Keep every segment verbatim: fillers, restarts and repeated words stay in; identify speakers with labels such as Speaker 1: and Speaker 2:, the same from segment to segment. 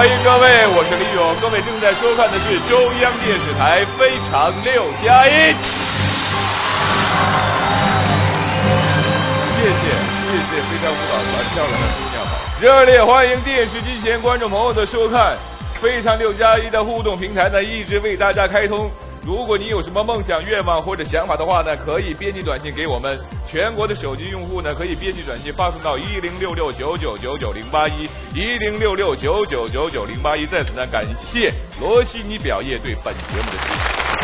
Speaker 1: 迎各位，我是李勇，各位正在收看的是中央电视台《非常六加一》。谢谢谢谢非常舞蹈团漂亮的姑娘们，热烈欢迎电视机前观众朋友的收看。非常六加一的互动平台呢，一直为大家开通。如果你有什么梦想、愿望或者想法的话呢，可以编辑短信给我们。全国的手机用户呢，可以编辑短信发送到一零六六九九九九零八一一零六六九九九九零八一。在此呢，感谢罗西尼表业对本节目的支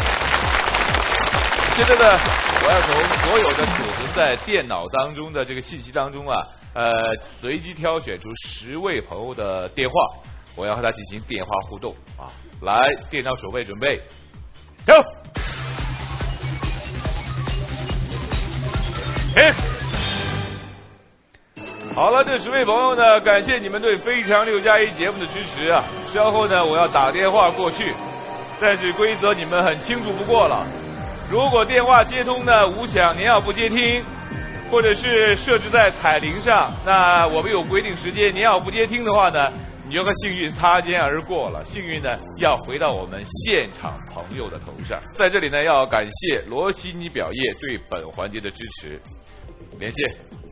Speaker 1: 持。现在呢，我要从所有的储存在电脑当中的这个信息当中啊，呃，随机挑选出十位朋友的电话，我要和他进行电话互动啊。来，电脑守卫准备。走，停。好了，这十位朋友呢，感谢你们对《非常六加一》节目的支持啊！稍后呢，我要打电话过去，但是规则你们很清楚不过了。如果电话接通呢无响，您要不接听，或者是设置在彩铃上，那我们有规定时间，您要不接听的话呢，你就和幸运擦肩而过了，幸运呢要回到我们现场朋友的头上。在这里呢，要感谢罗西尼表业对本环节的支持。连线。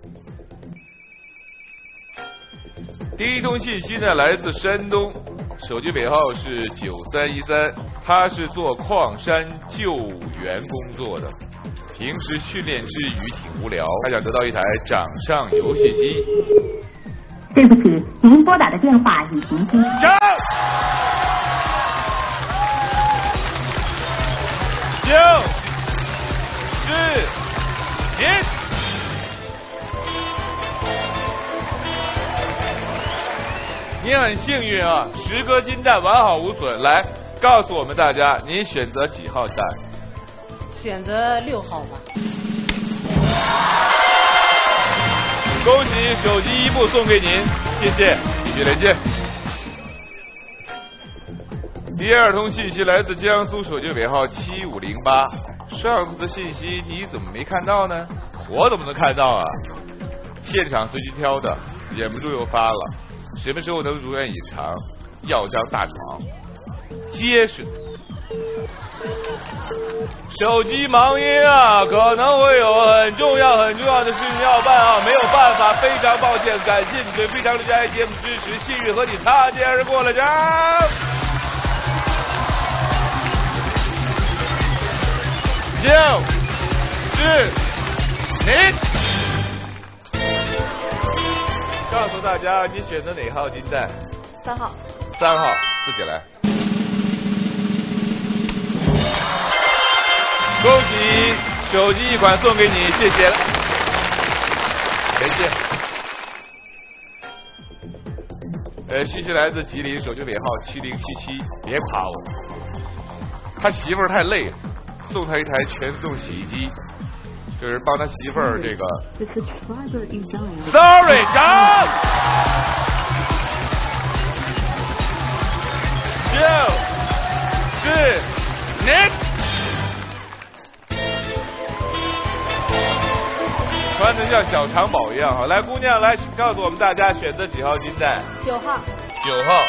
Speaker 1: 第一通信息呢来自山东，手机尾号是九三一三，他是做矿山救援工作的，平时训练之余挺无聊，他想得到一台掌上游戏机。
Speaker 2: 对不起，您拨打的电话已停机。
Speaker 1: 上，九，四，一。你很幸运啊，十颗金蛋完好无损。来，告诉我们大家，您选择几号蛋？
Speaker 3: 选择六号吧。
Speaker 1: 恭喜手机一部送给您，谢谢，继续连线。第二通信息来自江苏，手机尾号七五零八。上次的信息你怎么没看到呢？我怎么能看到啊？现场随机挑的，忍不住又发了。什么时候能如愿以偿？要张大床，结实的。手机忙音啊，可能会有很重要很重要的事情要办啊，没有办法，非常抱歉，感谢你对非常六加一节目支持，幸运和你擦肩而过了，张。九，四，零。告诉大家，你选择哪号金蛋？
Speaker 3: 三号。
Speaker 1: 三号，自己来。恭喜手机一款送给你，谢谢。连线。呃，信息来自吉林，手机尾号七零七七。别夸我，他媳妇儿太累了，送他一台全自动洗衣机。就是帮他媳妇儿这个 ，sorry， 张，九，四，零，穿的像小长宝一样哈。来，姑娘，来告诉我们大家选择几号金蛋？
Speaker 3: 九号。
Speaker 1: 九号。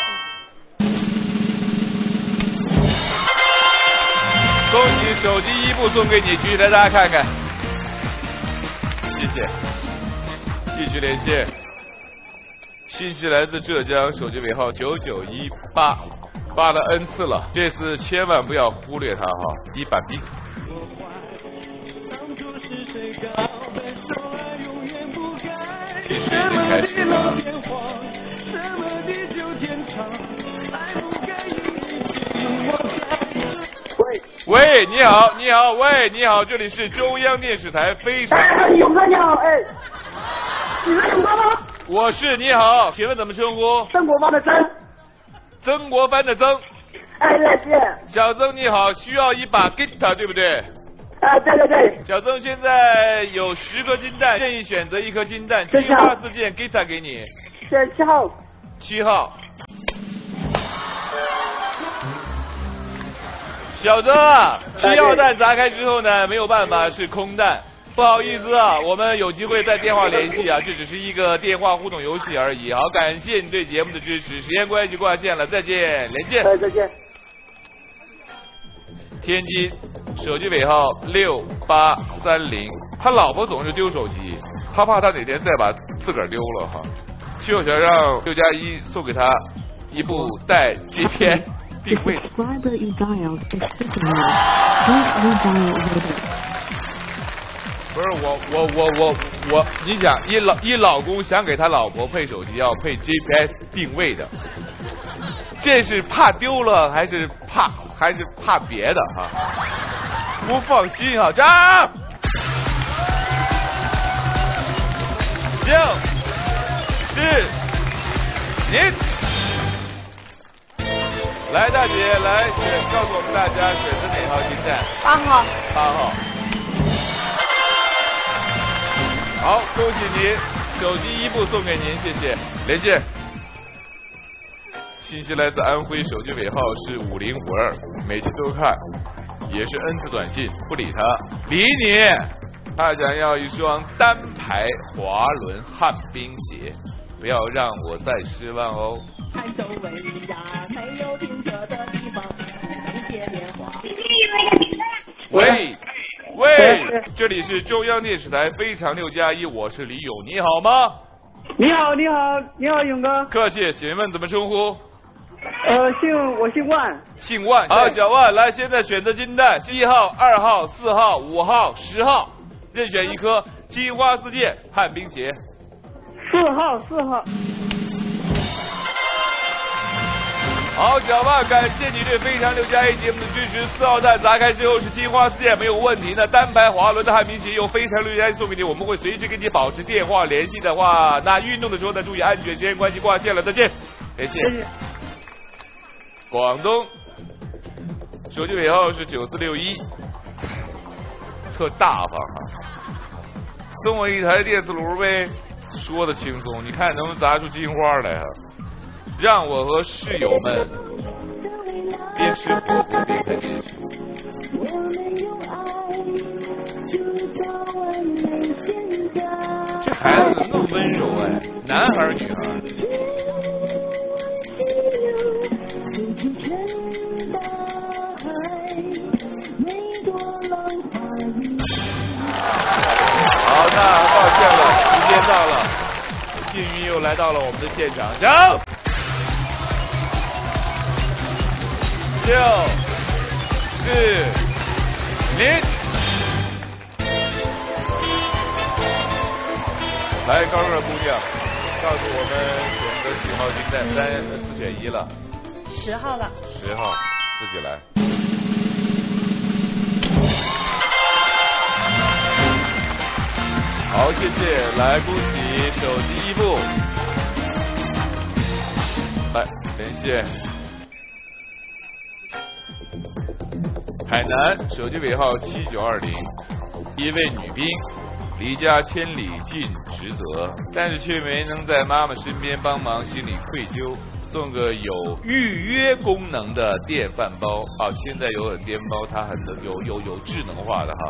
Speaker 1: 恭喜手机一部送给你，举起来大家看看。谢谢，继续连线。信息来自浙江，手机尾号九九一八，发了 N 次了，这次千万不要忽略它哈，一板笔。计时已经开始了。喂，你好，你好，喂，你好，这里是中央电视台非常。
Speaker 4: 哎，勇哥你好，哎，你是勇哥吗？
Speaker 1: 我是，你好，请问怎么称呼？
Speaker 4: 曾国藩的曾。
Speaker 1: 曾国藩的曾。
Speaker 4: 哎，对是。
Speaker 1: 小曾你好，需要一把 guitar 对不对？
Speaker 4: 啊，对对对。
Speaker 1: 小曾现在有十颗金蛋，任意选择一颗金蛋，青花四件 guitar 给你。
Speaker 4: 选七号。
Speaker 1: 七号。小曾啊，七号蛋砸开之后呢，没有办法是空蛋， 不好意思啊，我们有机会在电话联系啊，这只是一个电话互动游戏而已。好，感谢你对节目的支持，时间关系挂线了，再见，连线。
Speaker 4: 哎，再见。
Speaker 1: 天津手机尾号六八三零，他老婆总是丢手机，他怕他哪天再把自个儿丢了哈，就想让六加一送给他一部带 G P S 定位的。不是我我我我我，你想一老一老公想给他老婆配手机要配 G P S 定位的，这是怕丢了还是怕还是怕别的哈？不放心啊，张，就是您。来，大姐，来选，告诉我们大家选择哪号进站？
Speaker 3: 八号。
Speaker 1: 八号。好，恭喜您，手机一部送给您，谢谢。连线。信息来自安徽，手机尾号是五零五二，每期都看，也是 N 次短信，不理他，理你。他想要一双单排滑轮旱冰鞋，不要让我再失望哦。
Speaker 5: 看周围呀，没有停车的地方，能接电话。
Speaker 1: 喂喂，这里是中央电视台非常六加一，我是李勇，你好吗？
Speaker 4: 你好，你好，你好，勇哥。
Speaker 1: 客气，请问怎么称呼？
Speaker 4: 呃，姓我姓万。
Speaker 1: 姓万。好，小万，来，现在选择金蛋，一号、二号、四号、五号、十号，任选一颗金花四溅旱冰鞋。
Speaker 4: 四号，四号。
Speaker 1: 好，小万，感谢你对非常六加一节目的支持。四号蛋砸开之后是金花四溅，没有问题。那单排滑轮的旱冰鞋由非常六加一送给你，我们会随时跟你保持电话联系的话，那运动的时候呢，注意安全，时间关系挂线了，再见，感谢。谢谢。广东手机尾号是九四六一，特大方啊！送我一台电磁炉呗，说的轻松，你看能不能砸出金花来啊？让我和室友们边吃火锅边看电视。这孩子怎么那么温柔哎？男孩女孩？好，那抱歉了，时间到了，幸运又来到了我们的现场，走。六四零，来，高个姑娘，告诉我们选择几号金蛋？三四选一了。
Speaker 3: 十号了。
Speaker 1: 十号，自己来。好，谢谢，来，恭喜手机一部。来，连线。海南手机尾号七九二零，一位女兵离家千里尽职责，但是却没能在妈妈身边帮忙，心里愧疚，送个有预约功能的电饭煲啊！现在有很电煲，它很有有有智能化的哈。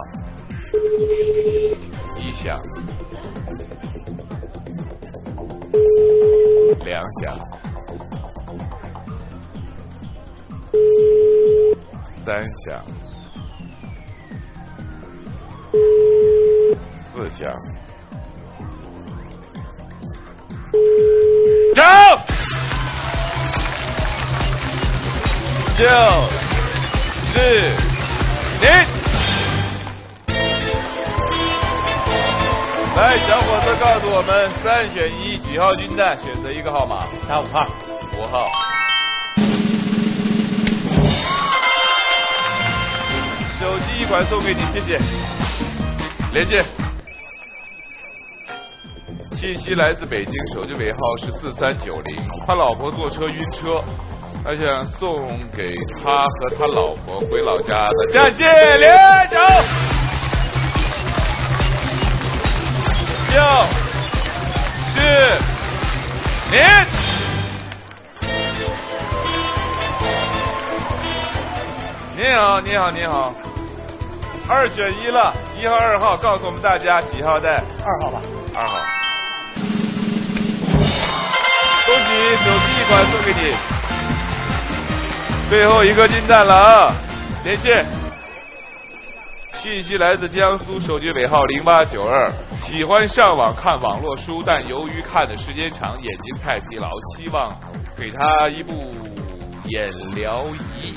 Speaker 1: 一响，两响，三响，四响，走，九四零，来，小伙子告诉我们，三选一，几号军蛋？选择一个号码。
Speaker 6: 打五号。
Speaker 1: 五号。手机一款送给你，谢谢。连接。信息来自北京，手机尾号是四三九零。他老婆坐车晕车，他想送给他和他老婆回老家的战线连走。六四零。你好，你好，你好。 二选一了，一号、二号，告诉我们大家几号带？
Speaker 6: 二号吧。
Speaker 1: 二号。恭喜，手机一款送给你。最后一个金蛋了啊！连线。信息来自江苏，手机尾号零八九二。喜欢上网看网络书，但由于看的时间长，眼睛太疲劳，希望给他一部眼疗仪。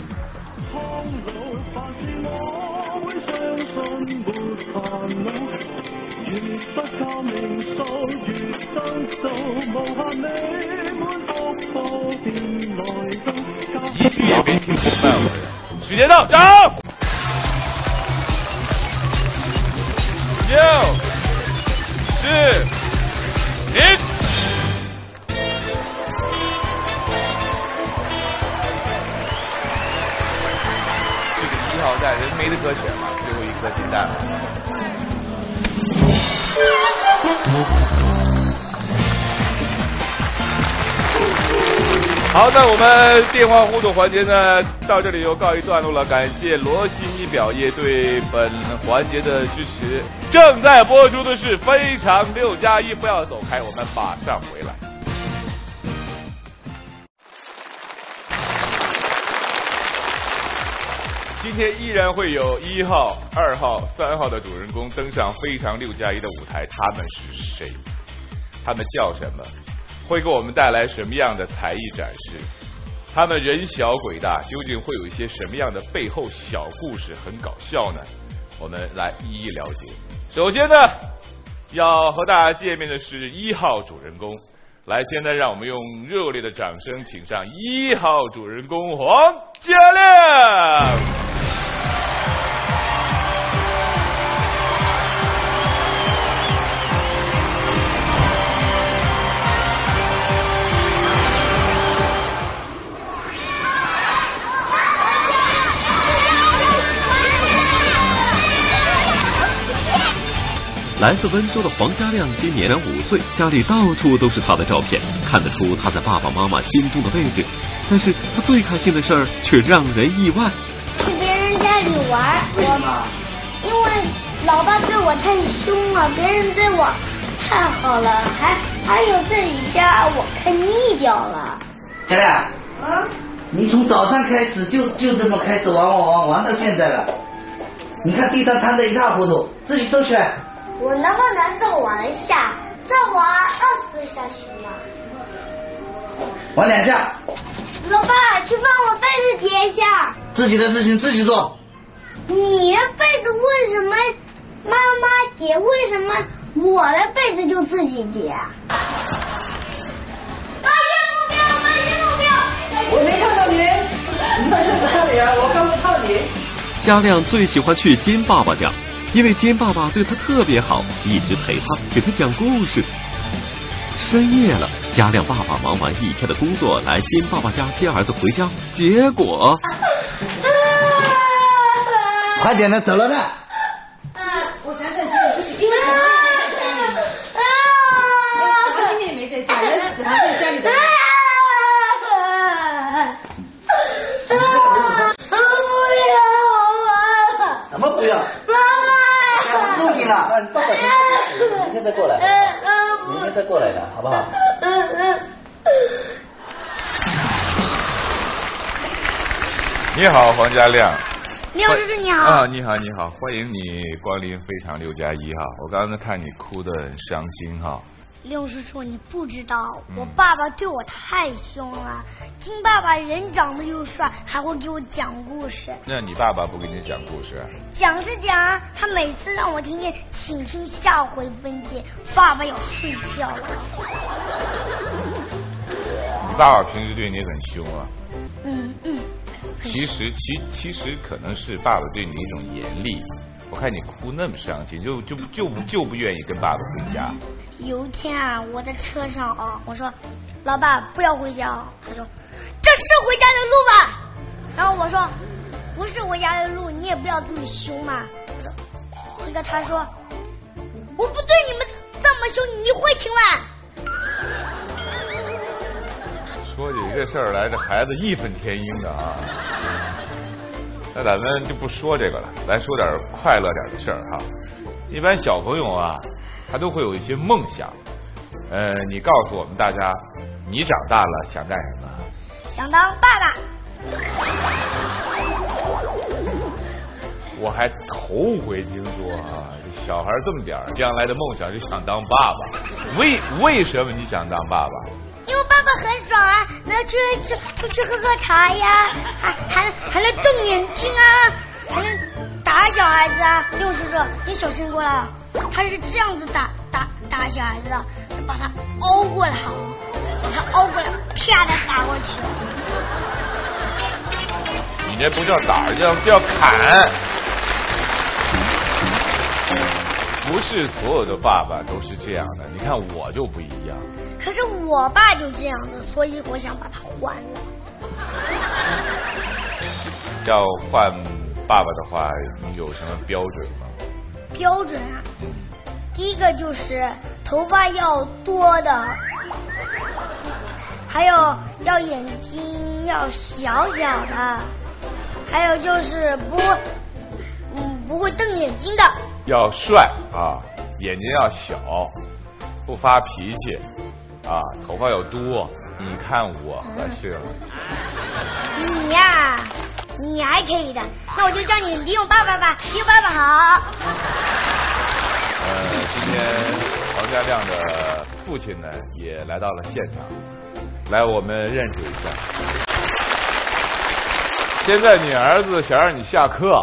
Speaker 1: 一句也没听明白我的。时间到，走。六、四、零。这个一号蛋人没得可选了，最后一颗金蛋了。好，那我们电话互动环节呢，到这里又告一段落了。感谢罗西米表业对本环节的支持。正在播出的是《非常六加一》，不要走开，我们马上回来。今天依然会有一号、二号、三号的主人公登上《非常六加一》的舞台，他们是谁？他们叫什么？会给我们带来什么样的才艺展示？他们人小鬼大，究竟会有一些什么样的背后小故事，很搞笑呢？我们来一一了解。首先呢，要和大家见面的是一号主人公。来，现在让我们用热烈的掌声，请上一号主人公黄家亮。
Speaker 7: 来自温州的黄家亮今年五岁，家里到处都是他的照片，看得出他在爸爸妈妈心中的位置。但是他最开心的事儿却让人意外。
Speaker 8: 去别人家里玩，
Speaker 6: 为什么？
Speaker 8: 因为老爸对我太凶了，别人对我太好了，还还有这里家我看腻掉了。
Speaker 9: 家亮，
Speaker 8: 啊？
Speaker 9: 你从早上开始就就这么开始玩玩玩玩到现在了，你看地上摊得一塌糊涂，自己收起来。
Speaker 8: 我能不能再玩一下？再玩二十下行吗？
Speaker 9: 玩两下。
Speaker 8: 老爸，去帮我被子叠一下。
Speaker 9: 自己的事情自己做。
Speaker 8: 你的被子为什么妈妈叠？为什么我的被子就自己叠？发现目标，发现目标！
Speaker 6: 我没看到你，你在哪里啊？我看不到你。
Speaker 7: 家亮最喜欢去金爸爸家。因为金爸爸对他特别好，一直陪他，给他讲故事。深夜了，家亮爸爸忙完一天的工作，来金爸爸家接儿子回家，结果
Speaker 9: 快点的，走了呢。
Speaker 3: 我想想，现在不行，因为他今天也没在家，原来是他在家里的。
Speaker 9: 什么不要？
Speaker 6: 了，你爸爸明天再过来，明天再过来的，好不好？
Speaker 1: 你好，黄家亮。
Speaker 8: 六叔叔你好。
Speaker 1: 啊，你好你好，欢迎你光临非常六加一哈。我刚才看你哭得很伤心哈。
Speaker 8: 六叔叔，你不知道，我爸爸对我太凶了。金爸爸人长得又帅，还会给我讲故事。
Speaker 1: 那你爸爸不给你讲故事？
Speaker 8: 讲是讲，他每次让我听见“请听下回分解”，爸爸要睡觉了。
Speaker 1: 你爸爸平时对你很凶啊？
Speaker 8: 嗯嗯。
Speaker 1: 其实其其实可能是爸爸对你一种严厉。我看你哭那么伤心，就就就不就不愿意跟爸爸回家。
Speaker 8: 有一天啊，我在车上啊，我说：“老爸，不要回家。”他说：“这是回家的路吧？”然后我说：“不是回家的路，你也不要这么凶嘛。”我说：“那个他说，我不对你们这么凶，你会听吗？”
Speaker 1: 说起这事儿来，这孩子义愤填膺的啊。 那咱们就不说这个了，来说点快乐点的事儿哈。一般小朋友啊，他都会有一些梦想。呃，你告诉我们大家，你长大了想干什么？
Speaker 8: 想当爸爸。
Speaker 1: 我还头回听说啊，小孩这么点儿，将来的梦想是想当爸爸。为为什么你想当爸爸？
Speaker 8: 因为爸爸很爽啊，能去去出去喝喝茶呀，还还还能瞪眼睛啊，还能打小孩子啊。六叔叔，你小心过来，他是这样子打打打小孩子的，把他凹过来，把他凹过来，啪的打过去。
Speaker 1: 你这不叫打，叫叫砍。不是所有的爸爸都是这样的，你看我就不一样。
Speaker 8: 可是我爸就这样的，所以我想把他换了。
Speaker 1: 要换爸爸的话，你有什么标准吗？
Speaker 8: 标准啊，第一个就是头发要多的，还有要眼睛要小小的，还有就是不嗯不会瞪眼睛的。
Speaker 1: 要帅啊，眼睛要小，不发脾气啊，头发要多。你看我合适了。
Speaker 8: 你呀，你还可以的，那我就叫你李勇爸爸吧。李勇爸爸好。
Speaker 1: 呃，今天黄家亮的父亲呢也来到了现场，来我们认识一下。现在你儿子想让你下课。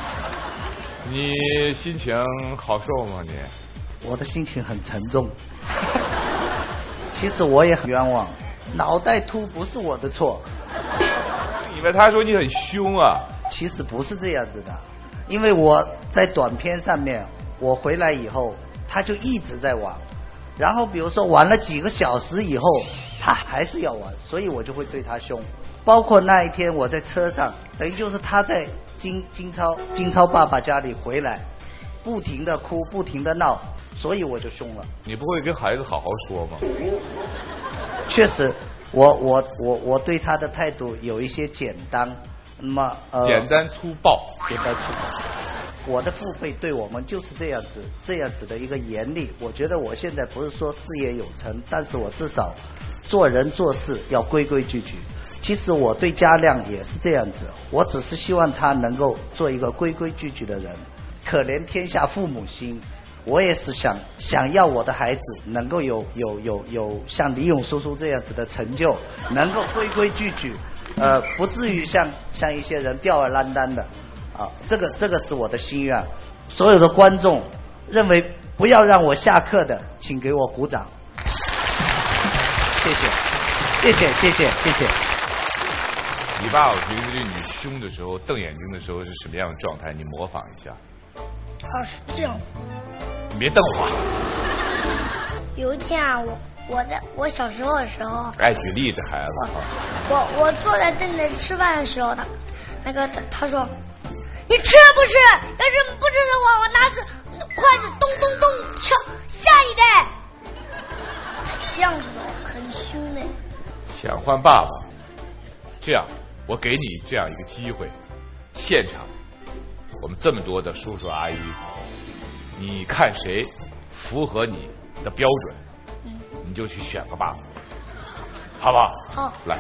Speaker 1: 你心情好受吗？你？
Speaker 9: 我的心情很沉重。其实我也很冤枉，脑袋秃不是我的错。
Speaker 1: 以为他说你很凶啊？
Speaker 9: 其实不是这样子的，因为我在短片上面，我回来以后，他就一直在玩，然后比如说玩了几个小时以后，他还是要玩，所以我就会对他凶。包括那一天我在车上，等于就是他在金金超金超爸爸家里回来，不停的哭，不停的闹，所以我就凶了。
Speaker 1: 你不会跟孩子好好说吗？
Speaker 9: 确实，我我我我对他的态度有一些简单，那么呃，
Speaker 1: 简单粗暴，
Speaker 9: 简单粗暴。我的父辈对我们就是这样子，这样子的一个严厉。我觉得我现在不是说事业有成，但是我至少做人做事要规规矩矩。其实我对嘉亮也是这样子，我只是希望他能够做一个规规矩矩的人。可怜天下父母心，我也是想想要我的孩子能够有有有有像李勇叔叔这样子的成就，能够规规矩矩，呃，不至于像像一些人吊儿郎当的啊。这个这个是我的心愿。所有的观众认为不要让我下课的，请给我鼓掌。谢谢，谢谢，谢谢，谢谢。
Speaker 1: 你爸爸平时对你凶的时候、瞪眼睛的时候是什么样的状态？你模仿一下。
Speaker 8: 他是这样。
Speaker 1: 你别瞪我。
Speaker 8: 有一天啊，我我在我小时候的时候。
Speaker 1: 爱举例子，孩子。
Speaker 8: 我我我坐在凳子吃饭的时候，他那个他他说，你吃不吃？要是不吃的话，我拿着筷子咚咚咚敲下你的。这样子的，很凶的。
Speaker 1: 想换爸爸。这样，我给你这样一个机会，现场我们这么多的叔叔阿姨，你看谁符合你的标准，嗯、你就去选个爸爸，好不好？
Speaker 8: 好。
Speaker 1: 来，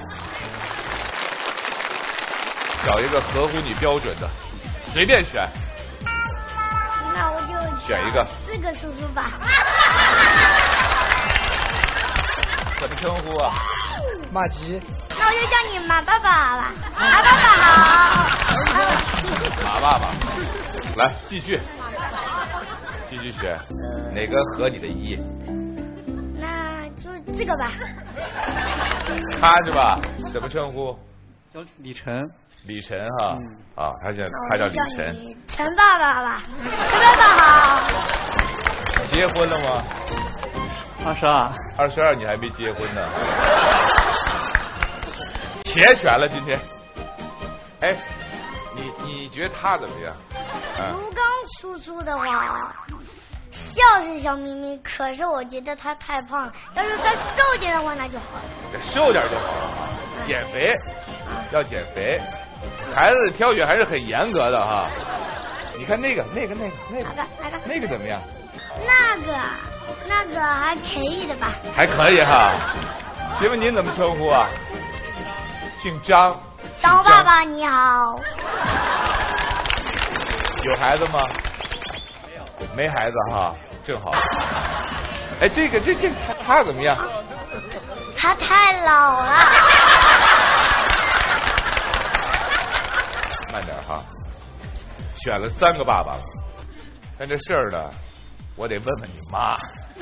Speaker 1: 找一个合乎你标准的，随便选。
Speaker 8: 那我就
Speaker 1: 选一个。
Speaker 8: 这个叔叔吧。
Speaker 1: 怎么称呼啊？
Speaker 10: 马吉。
Speaker 8: 那我就叫你马爸爸吧。马爸爸好。
Speaker 1: 马爸爸，来继续，继续选，哪个合你的意？
Speaker 8: 那就这个吧。
Speaker 1: 他是吧？怎么称呼？
Speaker 10: 叫李晨。
Speaker 1: 李晨哈，嗯、啊，他叫他叫李晨。
Speaker 8: 陈爸爸吧，陈爸爸好。
Speaker 1: 结婚了吗？
Speaker 10: 二十二。
Speaker 1: 二十二，你还没结婚呢。且选了今天。哎，你你觉得他怎么样？
Speaker 8: 卢刚叔叔的话，笑是笑眯眯，可是我觉得他太胖了，要是再瘦点的话那就好了。
Speaker 1: 瘦点就好了，减肥，要减肥。 孩子挑选还是很严格的哈。你看那个那个那个那个
Speaker 8: 那个
Speaker 1: 那个怎么样？
Speaker 8: 那个那个还可以的吧？
Speaker 1: 还可以哈。请问您怎么称呼啊？姓张。
Speaker 8: 张爸爸你好。
Speaker 1: 有孩子吗？没有。没孩子哈，正好。哎，这个这这他他怎么样？
Speaker 8: 他太老了。
Speaker 1: 慢点哈。选了三个爸爸了，但这事儿呢，我得问问你妈。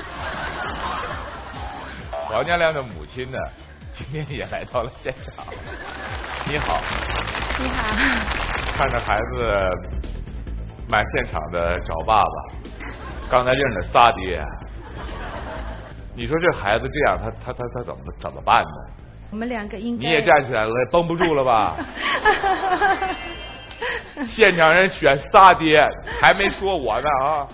Speaker 1: 黄家亮的母亲呢，今天也来到了现场。你好。
Speaker 11: 你好。
Speaker 1: 看着孩子满现场的找爸爸，刚才认了仨爹。你说这孩子这样，他他他他怎么怎么办呢？
Speaker 11: 我们两个应该。
Speaker 1: 你也站起来了，绷不住了吧？现场人选仨爹，还没说我呢啊！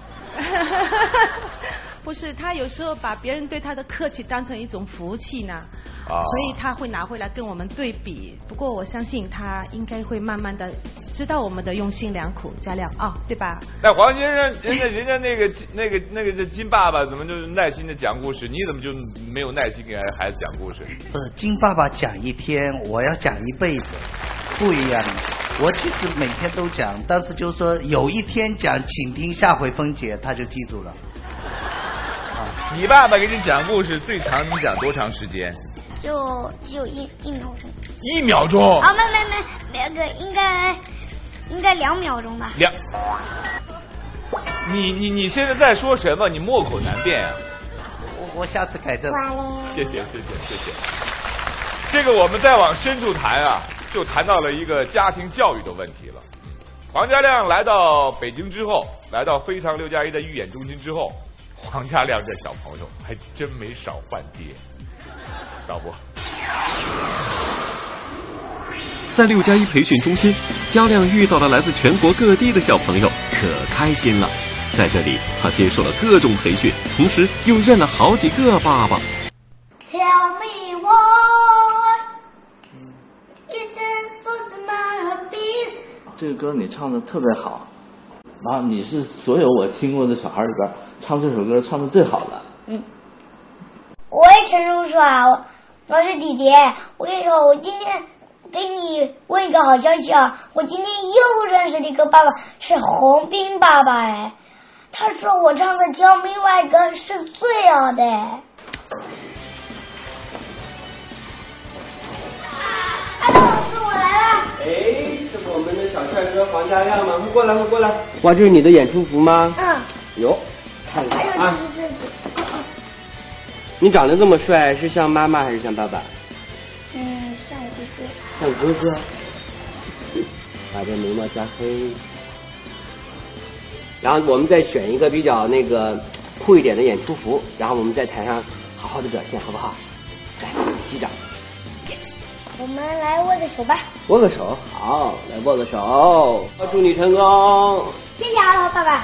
Speaker 11: 不是，他有时候把别人对他的客气当成一种福气呢，
Speaker 1: 啊、
Speaker 11: 所以他会拿回来跟我们对比。不过我相信他应该会慢慢的知道我们的用心良苦。嘉亮啊、哦，对吧？
Speaker 1: 那黄先生，人家人家那个那个那个这金爸爸怎么就耐心的讲故事，你怎么就没有耐心给孩子讲故事？
Speaker 9: 不是金爸爸讲一天，我要讲一辈子，不一样。我其实每天都讲，但是就是说有一天讲，请听下回分解，他就记住了。
Speaker 1: 啊、你爸爸给你讲故事，最长能讲多长时间？
Speaker 8: 就只有一一秒钟。
Speaker 1: 一秒钟？
Speaker 8: 啊，没没没，那个应该应该两秒钟吧。
Speaker 1: 两。你你你现在在说什么？你默口难辩啊！
Speaker 9: 我我下次改正。
Speaker 1: 谢谢谢谢谢谢。这个我们再往深处谈啊。就谈到了一个家庭教育的问题了。黄家亮来到北京之后，来到非常六加一的育眼中心之后，黄家亮这小朋友还真没少换爹。导播，
Speaker 7: 在六加一培训中心，嘉亮遇到了来自全国各地的小朋友，可开心了。在这里，他接受了各种培训，同时又认了好几个爸爸。
Speaker 8: Tell me why。
Speaker 12: 这个歌你唱的特别好，然后你是所有我听过的小孩里边唱这首歌唱的最好的。
Speaker 8: 嗯，我也陈叔叔啊，我我是弟弟。我跟你说，我今天给你问一个好消息啊！我今天又认识了一个爸爸，是洪斌爸爸哎。他说我唱的《Tell Me Why》歌是最好的。阿东老师，我来了。
Speaker 13: 哎，这不我们的小帅哥黄家亮吗？快过来，快过来！
Speaker 14: 哇，这是你的演出服吗？
Speaker 8: 嗯。
Speaker 14: 哟，看看啊。
Speaker 8: 这是
Speaker 14: 你长得这么帅，是像妈妈还是像爸爸？
Speaker 8: 嗯，像哥哥。
Speaker 14: 像哥哥。把这眉毛加黑。然后我们再选一个比较那个酷一点的演出服，然后我们在台上好好的表现，好不好？来，击掌。
Speaker 8: 我们来握个手吧。
Speaker 14: 握个手，好，来握个手。祝你成功。
Speaker 8: 谢谢阿涛爸爸。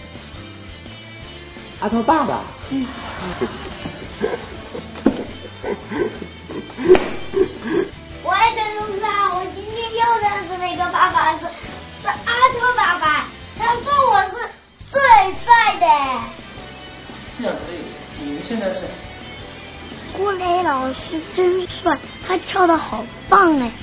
Speaker 14: 阿涛爸爸。
Speaker 8: 嗯。我爱陈叔叔啊！我今天又认识了一个爸爸，是是阿涛爸爸，他说我是最帅的。
Speaker 10: 这样可以，你们现在是？
Speaker 8: 郭磊老师真帅，他跳得好棒哎！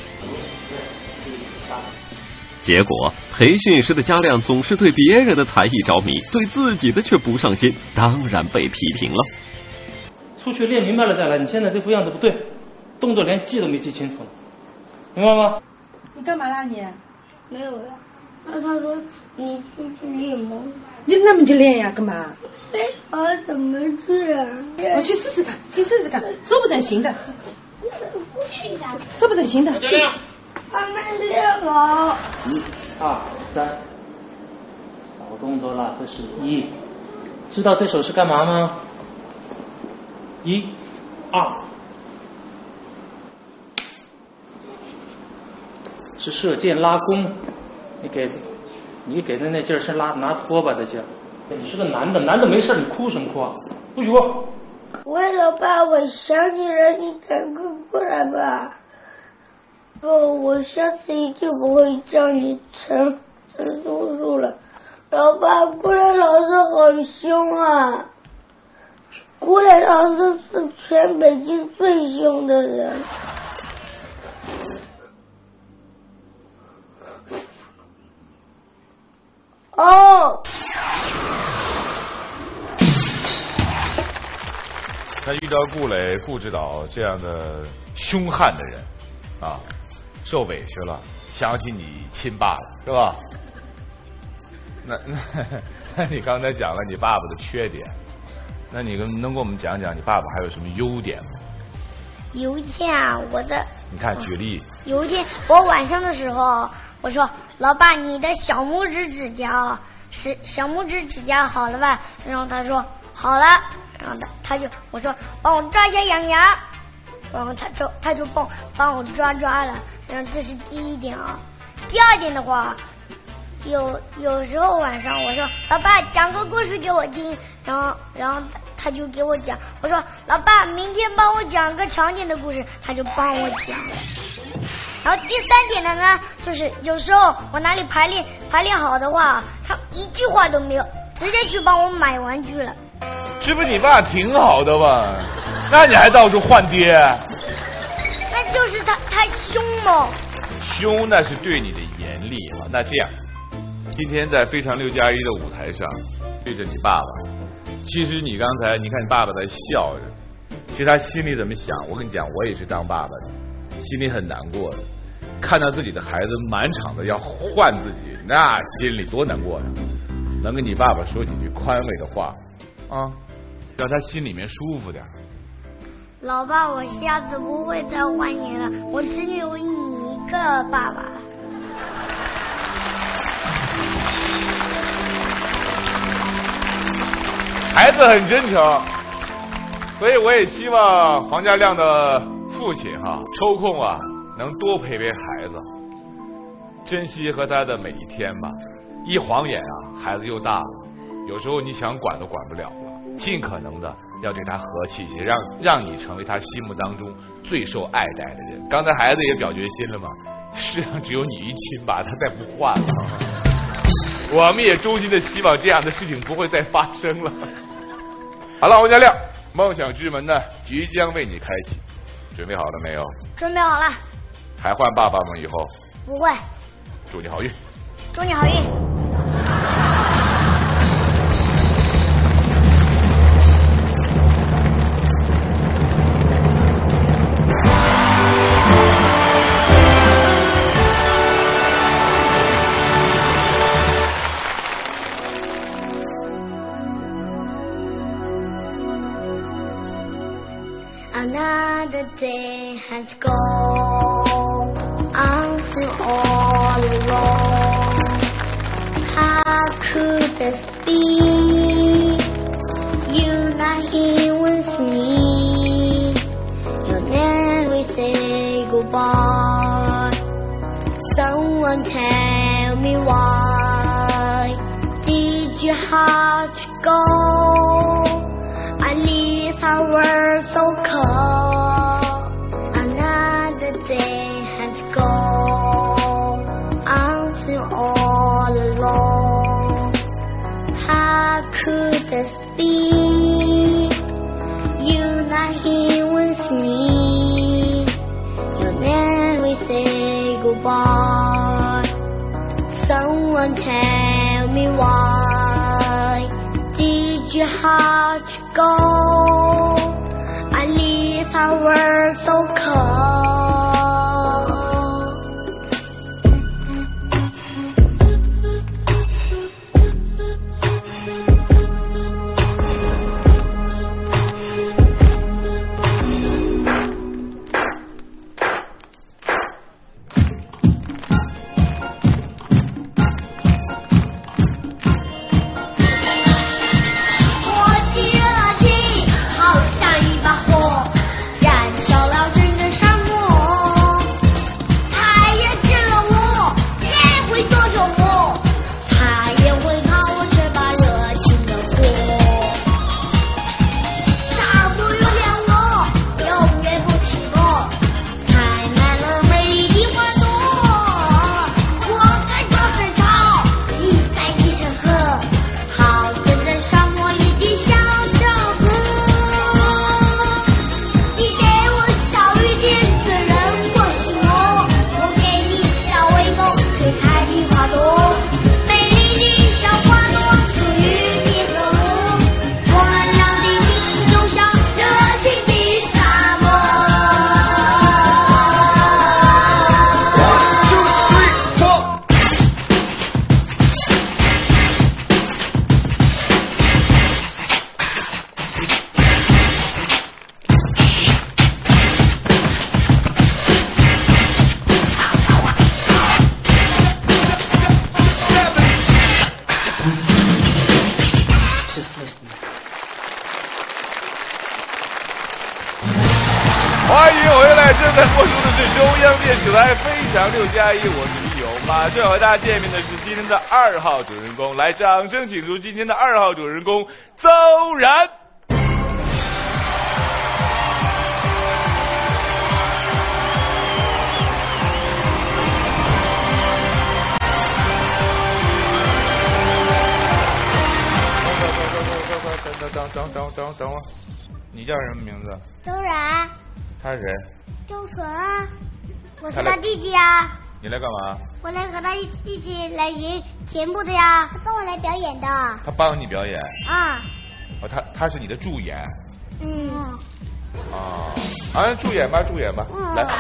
Speaker 7: 结果培训师的嘉亮总是对别人的才艺着迷，对自己的却不上心，当然被批评了。
Speaker 10: 出去练明白了再来，你现在这副样子不对，动作连记都没记清楚，明白吗？
Speaker 11: 你干嘛啦你？
Speaker 8: 没有呀，那他说你出去练吗？
Speaker 11: 你那么就练呀，干嘛？
Speaker 8: 哎，我怎么去啊？
Speaker 11: 我去试试看，去试试看，说不准行的。
Speaker 8: 不去一下。
Speaker 11: 说不准行的。
Speaker 8: 还没练好。
Speaker 10: 一、二、三，少动作了，这是一。知道这手是干嘛吗？一、二，是射箭拉弓。你给，你给的那劲儿是拉拿拖把的劲儿。你是个男的，男的没事你哭什么哭啊？不许哭！
Speaker 8: 为了爸，我想你了，你赶快过来吧。 哦，我下次一定不会叫你陈陈叔叔了。老爸，古磊老师好凶啊！古磊老师是全北京最凶的人。哦。
Speaker 1: 他遇到顾磊、顾指导这样的凶悍的人啊，受委屈了，想起你亲爸了，是吧？那那那你刚才讲了你爸爸的缺点，那你跟能给我们讲讲你爸爸还有什么优点吗？
Speaker 8: 有一天啊，我的
Speaker 1: 你看举例。
Speaker 8: 有一天我晚上的时候，我说老爸，你的小拇指指甲是小拇指指甲好了吧？然后他说好了，然后他他就我说帮我抓一下痒痒，然后他就他就帮帮我抓抓了，然后这是第一点啊。第二点的话。有有时候晚上我说老爸讲个故事给我听，然后然后他就给我讲，我说老爸明天帮我讲个长点的故事，他就帮我讲了。然后第三点的呢，就是有时候我哪里排练排练好的话，他一句话都没有，直接去帮我买玩具了。
Speaker 1: 这不你爸挺好的吧？那你还到处换爹？
Speaker 8: 那就是他他凶嘛。
Speaker 1: 凶那是对你的严厉啊。那这样。今天在非常六加一的舞台上，对着你爸爸，其实你刚才你看你爸爸在笑着，其实他心里怎么想？我跟你讲，我也是当爸爸的，心里很难过的。看到自己的孩子满场的要换自己，那心里多难过呀！能跟你爸爸说几句宽慰的话啊，让他心里面舒服点。
Speaker 8: 老爸，我下次不会再换你了，我只有你一个爸爸了。
Speaker 1: 孩子很真诚，所以我也希望黄家亮的父亲哈、啊，抽空啊能多陪陪孩子，珍惜和他的每一天吧。一晃眼啊，孩子又大了，有时候你想管都管不了了，尽可能的要对他和气些，让让你成为他心目当中最受爱戴的人。刚才孩子也表决心了嘛，世上只有你一亲爸，他再不换了。我们也衷心的希望这样的事情不会再发生了。好了，王家亮，梦想之门呢即将为你开启，准备好了没有？
Speaker 8: 准备好了。
Speaker 1: 还换爸爸吗？以后？
Speaker 8: 不会。
Speaker 1: 祝你好运。
Speaker 8: 祝你好运。Another day has gone, I'm so all alone. How could this be? You're not here with me. You never say goodbye. Someone tell me why did you have to go? At least I was so cold. Another day has gone, I'm still all alone. How could this be? You're not here with me. You never say goodbye. Someone tell me why did you have to go? At least I was so cold.
Speaker 1: 界史来非常六加一，我是李友，马上和大家见面的是今天的二号主人公，来，掌声请出今天的二号主人公邹然。等等等等等等会儿，你叫什么名字？
Speaker 8: 邹然。
Speaker 1: 他是谁？
Speaker 8: 周纯啊，我是他弟弟呀。
Speaker 1: 你来干嘛？
Speaker 8: 我来和他一一起来演节目的呀，他帮我来表演的。
Speaker 1: 他帮你表演？
Speaker 8: 啊。
Speaker 1: 哦，他他是你的助演。
Speaker 8: 嗯。
Speaker 1: 啊，啊，助演吧，助演吧，
Speaker 8: 嗯、
Speaker 1: 来。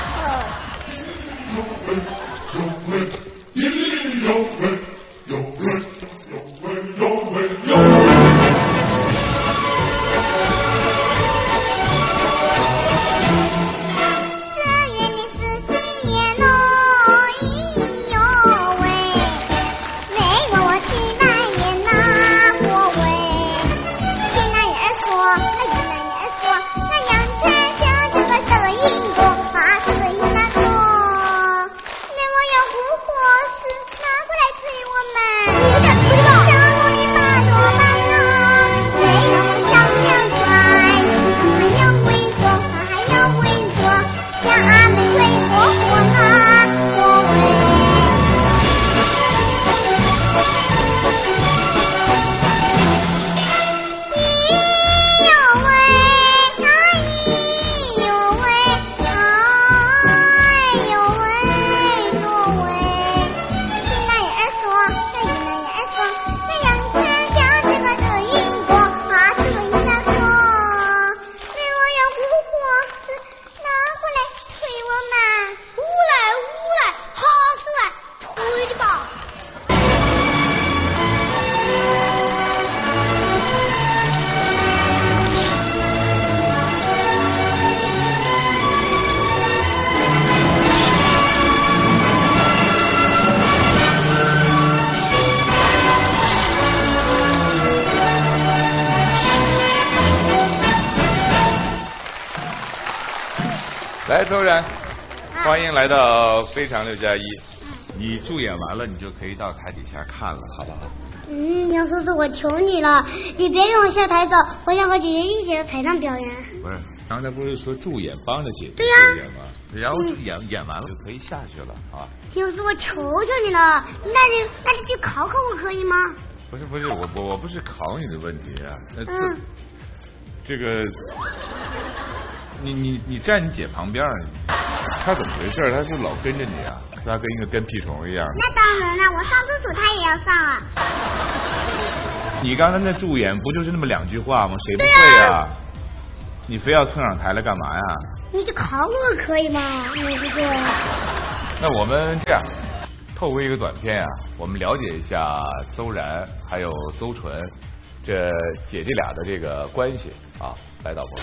Speaker 1: 来，邹然，欢迎来到非常六加一。你助演完了，你就可以到台底下看了，好不好？
Speaker 8: 嗯，杨叔叔，我求你了，你别让我下台走，我想和姐姐一起在台上表演。
Speaker 1: 不是，刚才不是说助演帮着姐姐助演吗？然后演、嗯、演完了就可以下去了啊。
Speaker 8: 杨叔，我求求你了，那你那你去考考我可以吗？
Speaker 1: 不是不是，我我我不是考你的问题啊，那这、
Speaker 8: 嗯、
Speaker 1: 这个。你你你站你姐旁边，她怎么回事？她是老跟着你啊？她跟一个跟屁虫一样。
Speaker 8: 那当然了，我上厕所她也要上啊。
Speaker 1: 你刚才那助演不就是那么两句话吗？谁不会啊？啊你非要蹭上台来干嘛呀？
Speaker 8: 你就考我可以吗？我不会。
Speaker 1: 那我们这样，透过一个短片啊，我们了解一下邹然还有邹纯这姐弟俩的这个关系啊。来，导播。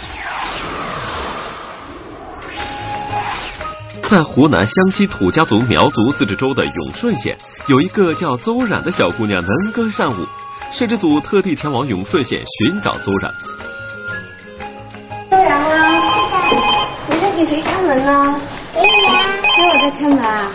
Speaker 7: 在湖南湘西土家族苗族自治州的永顺县，有一个叫邹然的小姑娘，能歌善舞。摄制组特地前往永顺县寻找邹然。
Speaker 4: 邹然啊，你在给谁开门呢？
Speaker 8: 给你呀。
Speaker 4: 给我在开门啊。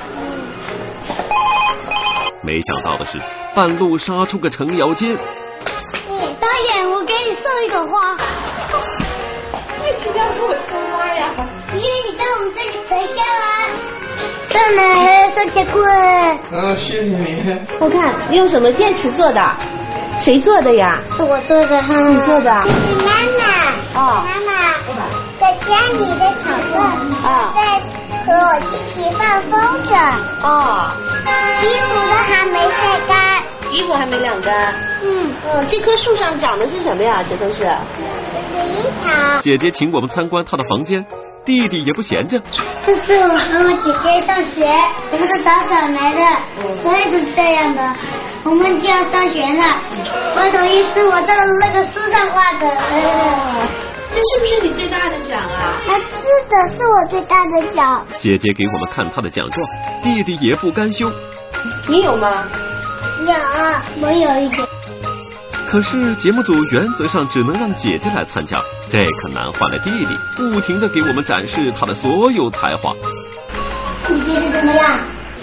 Speaker 7: 没想到的是，半路杀出个程咬金。
Speaker 8: 导演，我给你送一朵花。
Speaker 4: 为什么要给我送花呀？
Speaker 8: 因为你在我们这里陪笑啊。送来送结棍。
Speaker 13: 嗯，谢谢你。
Speaker 4: 我看用什么电池做的？谁做的呀？
Speaker 8: 是我做的。
Speaker 4: 你做的？
Speaker 8: 这是妈妈。
Speaker 4: 哦。
Speaker 8: 妈妈在家里在讨论。
Speaker 4: 啊。
Speaker 8: 在和我弟弟放风筝。
Speaker 4: 哦。
Speaker 8: 衣服都还没晒干。
Speaker 4: 衣服还没晾干。
Speaker 8: 嗯。
Speaker 4: 嗯，这棵树上长的是什么呀？这都是。
Speaker 8: 樱桃。
Speaker 7: 姐姐请我们参观她的房间，弟弟也不闲着。
Speaker 8: 这是我和我姐姐上学，我们是早早来的，所以都是这样的。我们就要上学了，我同意是我在那个书上画的。
Speaker 4: 哦，这是不是你最大的奖啊？
Speaker 8: 啊，是的，是我最大的奖。
Speaker 7: 姐姐给我们看她的奖状，弟弟也不甘休。
Speaker 4: 你有吗？
Speaker 8: 有，我有一点。
Speaker 7: 可是节目组原则上只能让姐姐来参加，这可难坏了弟弟，不停地给我们展示他的所有才华。
Speaker 8: 你觉得怎么样？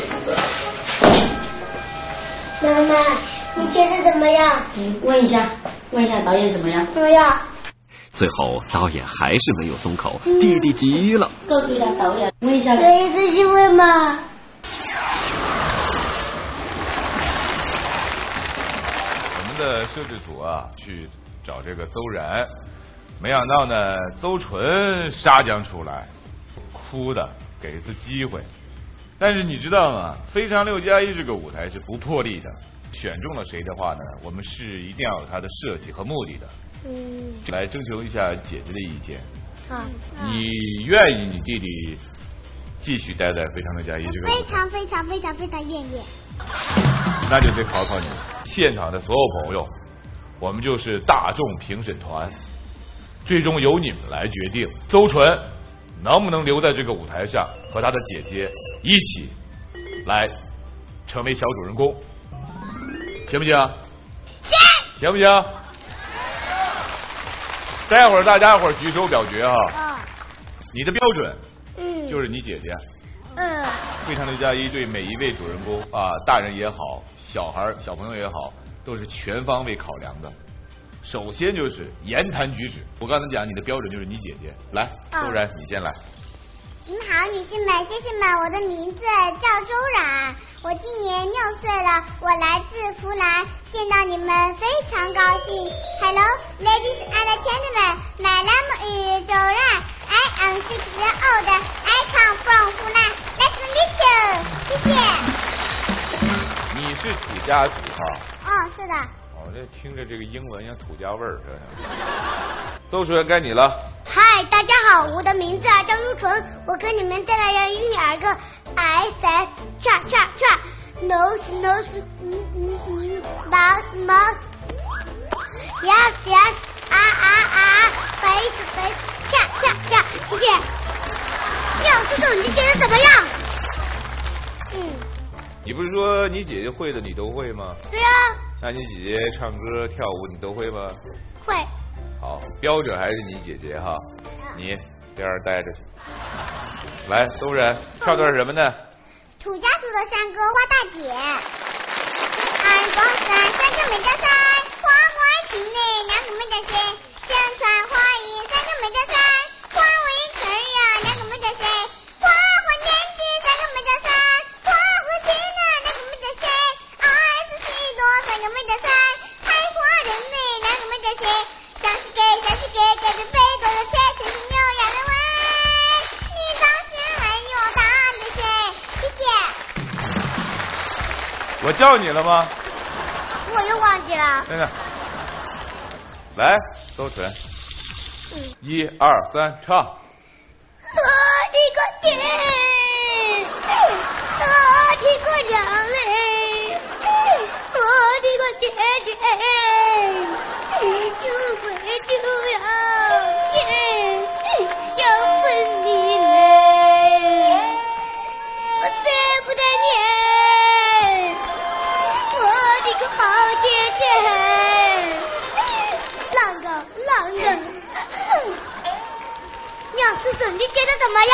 Speaker 8: 妈妈，你觉得怎么样？
Speaker 3: 你问一下，问一下导演怎么样？
Speaker 8: 怎么样？
Speaker 7: 最后导演还是没有松口，弟弟急了。
Speaker 3: 告诉一下导演，问一下。
Speaker 8: 可以自己问吗？
Speaker 1: 我们的摄制组啊，去找这个邹然，没想到呢，邹纯杀将出来，哭的给一次机会。但是你知道吗？非常六加一这个舞台是不破例的，选中了谁的话呢，我们是一定要有它的设计和目的的。嗯。来征求一下姐姐的意见。
Speaker 8: 啊。
Speaker 1: 你愿意你弟弟继续待在非常六加一这个舞台？
Speaker 8: 非常非常非常非常愿意。
Speaker 1: 那就得考考你，现场的所有朋友，我们就是大众评审团，最终由你们来决定，邹纯能不能留在这个舞台上，和他的姐姐一起来成为小主人公，行不行？
Speaker 8: 行。
Speaker 1: 行不行？待会儿大家伙儿举手表决哈。
Speaker 8: 啊。
Speaker 1: 你的标准，嗯，就是你姐姐。
Speaker 8: 嗯。
Speaker 1: 非常六加一对每一位主人公啊，大人也好，小孩小朋友也好，都是全方位考量的。首先就是言谈举止，我刚才讲你的标准就是你姐姐，来，邹然你先来。
Speaker 8: 您好，女士们、先生们，我的名字叫周冉，我今年六岁了，我来自湖南，见到你们非常高兴。Hello, ladies and gentlemen, my name is 周冉 I am six years old. I come from 湖南。Nice to meet you. 谢谢。
Speaker 1: 你是土家族哈？
Speaker 8: 哦，是的。
Speaker 1: 哦，这听着这个英文像土家味儿，这邹纯该你了。
Speaker 8: 嗨，大家好，我的名字啊叫邹纯，我跟你们带来要育儿个 S S 叉叉叉 nose nose 嗯嗯嗯 mouth mouth yes yes 啊啊啊 face face 叉叉叉，谢谢。要这种你觉得怎么样？嗯。
Speaker 1: 你不是说你姐姐会的你都会吗？
Speaker 8: 对啊。
Speaker 1: 那你姐姐唱歌跳舞你都会吗？
Speaker 8: 会。
Speaker 1: 好，标准还是你姐姐哈，你在这儿待着去。来，邹然跳段什么呢？
Speaker 8: 土家族的山歌花大姐。二公山，三个美加山，花花情内两个美加山，山川花艺三个美加山，花为春呀两个美加山，花花年纪三个美加山，花花情啊两个美加山，二十七朵三个美加山，开花人美两个美加山。想是给，想是给，给着飞过的天，谁是牛羊的喂？你当心还有大的谁？谢谢。
Speaker 1: 我叫你了吗？
Speaker 8: 我又忘记了。
Speaker 1: 真的。来，邹纯。嗯。一二三，唱。
Speaker 8: 我的个天，我的个娘嘞，我的个姐姐。就会就要耶，要分离嘞，我舍不得你，我的个好姐姐，啷个啷个，娘叔叔，你觉得怎么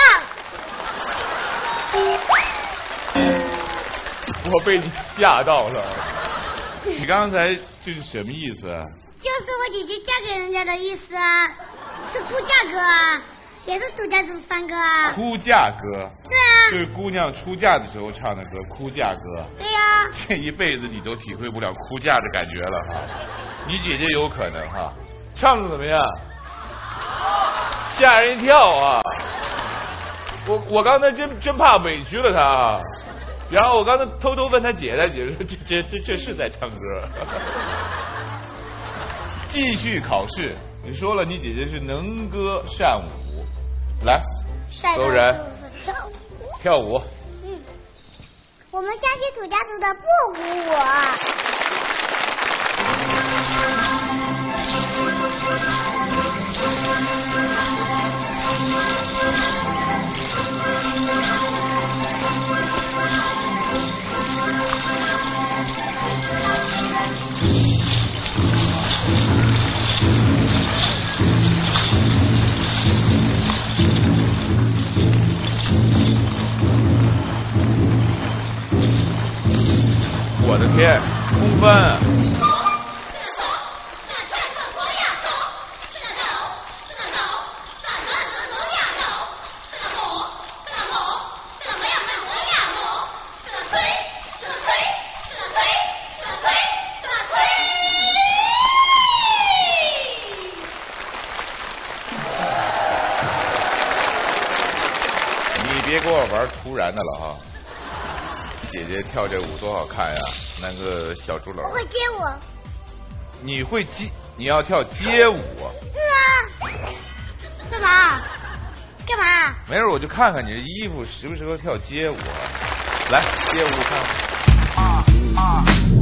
Speaker 1: 样？我被你吓到了，你刚才这是什么意思啊？
Speaker 8: 就是我姐姐嫁给人家的意思啊，是哭嫁歌啊，也是土家族山歌啊。
Speaker 1: 哭嫁歌。
Speaker 8: 对啊。
Speaker 1: 就是姑娘出嫁的时候唱的歌，哭嫁歌。
Speaker 8: 对呀、啊。
Speaker 1: 这一辈子你都体会不了哭嫁的感觉了哈，你姐姐有可能哈，唱的怎么样？吓人一跳啊！我我刚才真真怕委屈了她，然后我刚才偷偷问她姐，她姐说这这这这是在唱歌。继续考试，你说了你姐姐是能歌善舞，来，邹然
Speaker 8: 跳舞。
Speaker 1: 跳舞。
Speaker 8: 嗯，我们湘西土家族的布谷舞。
Speaker 1: 分。别给我玩突然的了哈！姐姐跳这舞多好看呀，那个小猪篓。
Speaker 8: 我会街舞。
Speaker 1: 你会街？你要跳街舞？
Speaker 8: 是啊。干嘛？干嘛？
Speaker 1: 没事，我就看看你这衣服适不适合跳街舞。来，街舞看看。啊啊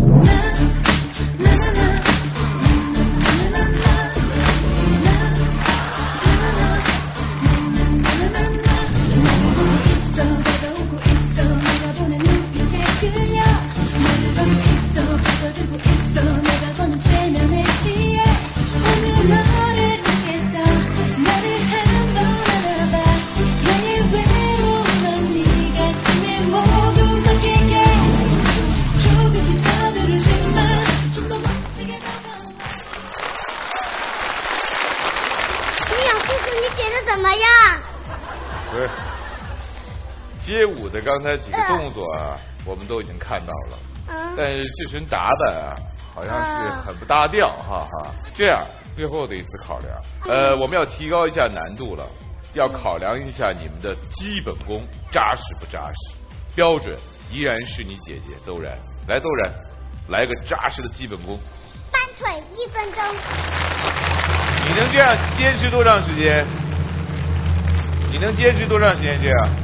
Speaker 1: 街舞的刚才几个动作啊，我们都已经看到了，但是这身打扮啊，好像是很不搭调，哈哈。这样，最后的一次考量，呃，我们要提高一下难度了，要考量一下你们的基本功扎实不扎实。标准依然是你姐姐邹然，来，邹然，来个扎实的基本功。
Speaker 8: 搬腿一分钟。
Speaker 1: 你能这样坚持多长时间？你能坚持多长时间这样？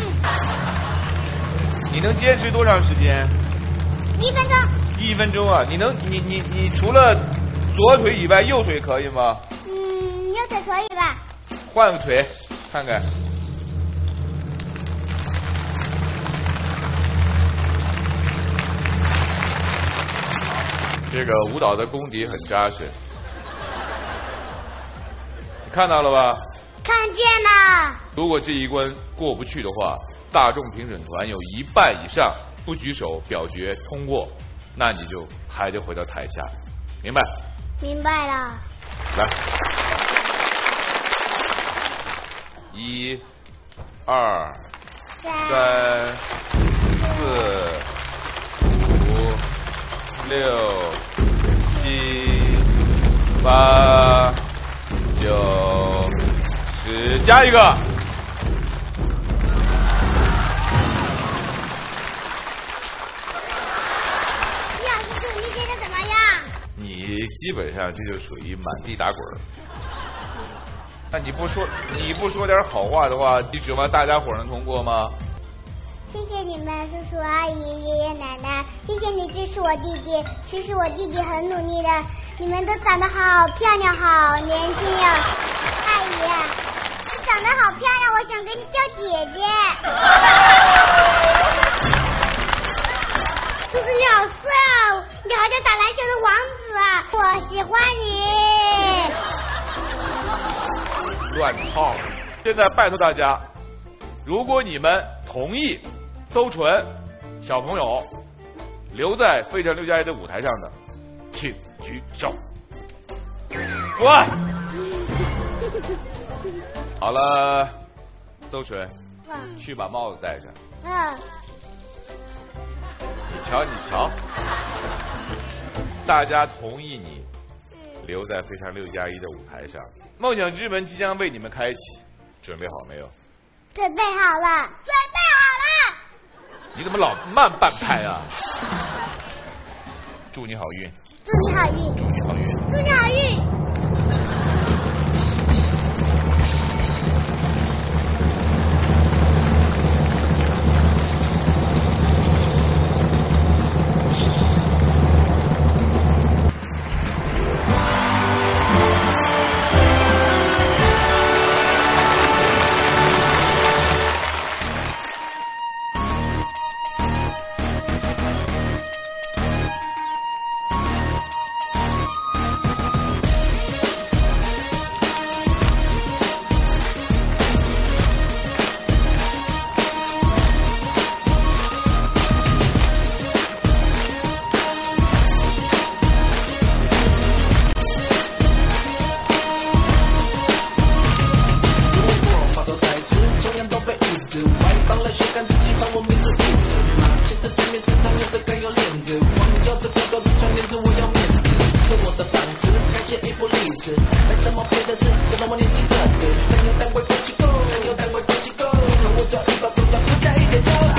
Speaker 1: 你能坚持多长时间？
Speaker 8: 一分钟。
Speaker 1: 一分钟啊！你能，你你你除了左腿以外，右腿可以吗？
Speaker 8: 嗯，右腿可以吧。
Speaker 1: 换个腿，看看。这个舞蹈的功底很扎实，你看到了吧？
Speaker 8: 看见了。
Speaker 1: 如果这一关过不去的话，大众评审团有一半以上不举手表决通过，那你就还得回到台下，明白？
Speaker 8: 明白了。
Speaker 1: 来，一、二、三、四、五、六、七、八、九、十，加一个。你基本上这就属于满地打滚儿。那你不说你不说点好话的话，你指望大家伙能通过吗？
Speaker 8: 谢谢你们叔叔阿姨爷爷奶奶，谢谢你支持我弟弟，其实我弟弟很努力的，你们都长得好漂亮，好年轻呀、哦！阿姨，你长得好漂亮，我想跟你叫姐姐。叔叔你好帅啊，你好像打篮球的王子啊，我喜欢你。
Speaker 1: 乱套！现在拜托大家，如果你们同意邹纯小朋友留在非常六加一的舞台上的，请举手。过。好了，邹纯，去把帽子戴上。
Speaker 8: 嗯。
Speaker 1: 你瞧，你瞧，大家同意你留在非常六加一的舞台上，梦想之门即将为你们开启，准备好没有？
Speaker 8: 准备好了，准备好了。
Speaker 1: 你怎么老慢半拍啊？祝你好运！
Speaker 8: 祝你好运！
Speaker 1: 祝你好运！
Speaker 8: 祝你好运！
Speaker 15: 子。没什么别的事，就让我年轻个子。曾有当过国旗狗，曾有当过国旗狗，我这一把都要多加一点骄傲。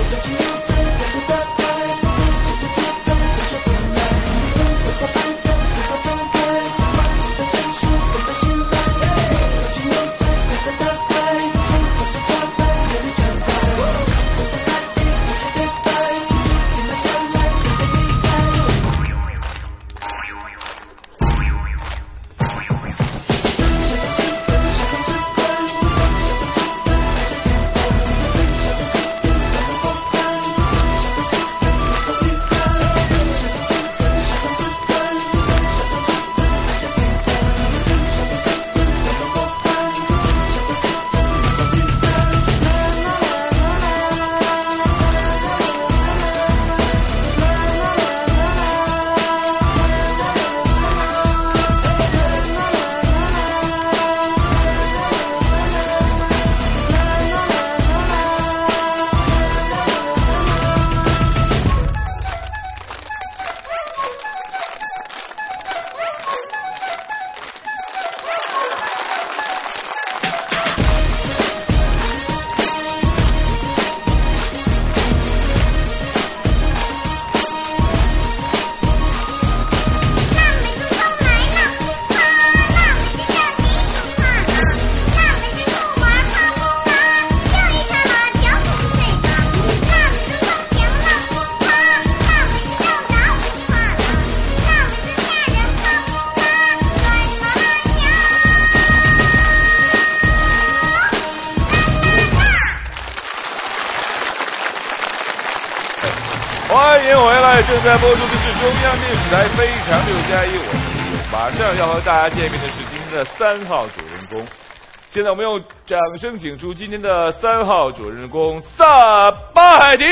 Speaker 1: 欢迎回来，正在播出的是中央电视台《非常六加一》，我是刘，马上要和大家见面的是今天的三号主人公。现在我们用掌声请出今天的三号主人公萨巴海迪。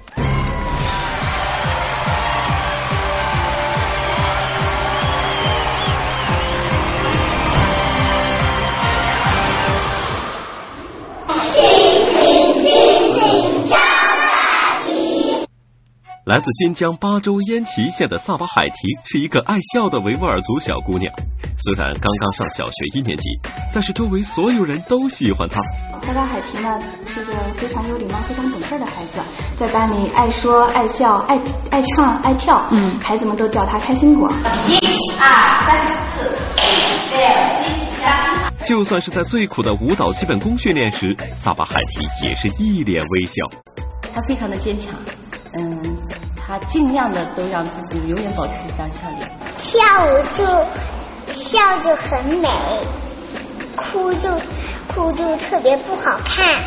Speaker 7: 来自新疆巴州烟萁县的萨巴海提是一个爱笑的维吾尔族小姑娘。虽然刚刚上小学一年级，但是周围所有人都喜欢她。
Speaker 16: 萨巴海提呢是一个非常有礼貌、非常懂事的孩子，在班里爱说、爱笑、爱爱唱、爱跳，嗯，孩子们都叫她开心果。一、二、三、四、五、六、七、八。
Speaker 7: 就算是在最苦的舞蹈基本功训练时，萨巴海提也是一脸微笑。
Speaker 17: 她非常的坚强。嗯，他尽量的都让自己永远保持一张笑脸。
Speaker 8: 跳舞就笑就很美，哭就哭就特别不好看。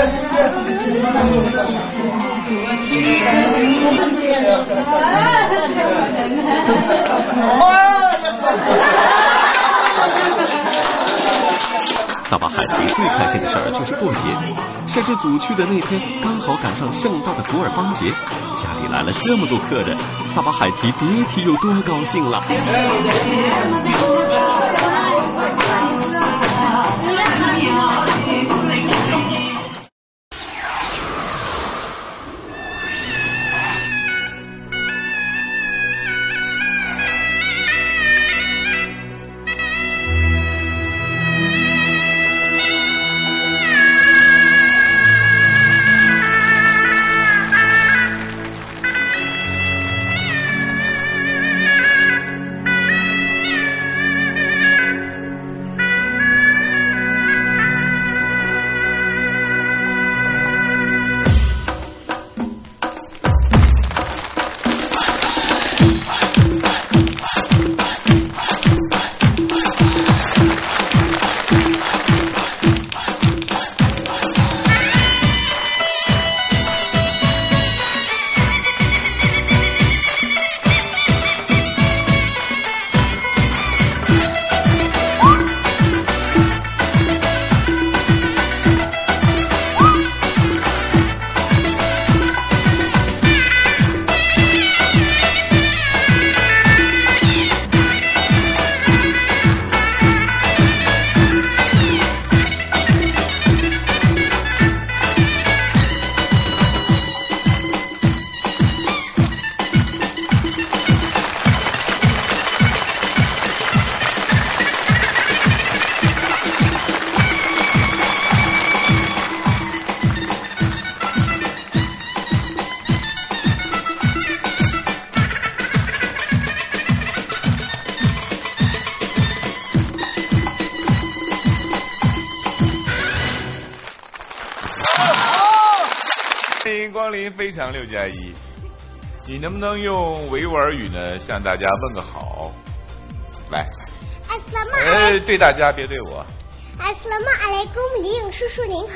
Speaker 8: 萨巴海提最开心的事儿就是过节，甚至组去的那天刚好赶上盛大的古尔邦节，家里来了这么多客人，萨巴海提别提有多高兴了。
Speaker 1: 音非常六加一，你能不能用维吾尔语呢向大家问个好？来，呃，对大家别对我。
Speaker 8: 阿斯拉姆阿莱贡，李勇叔叔您好。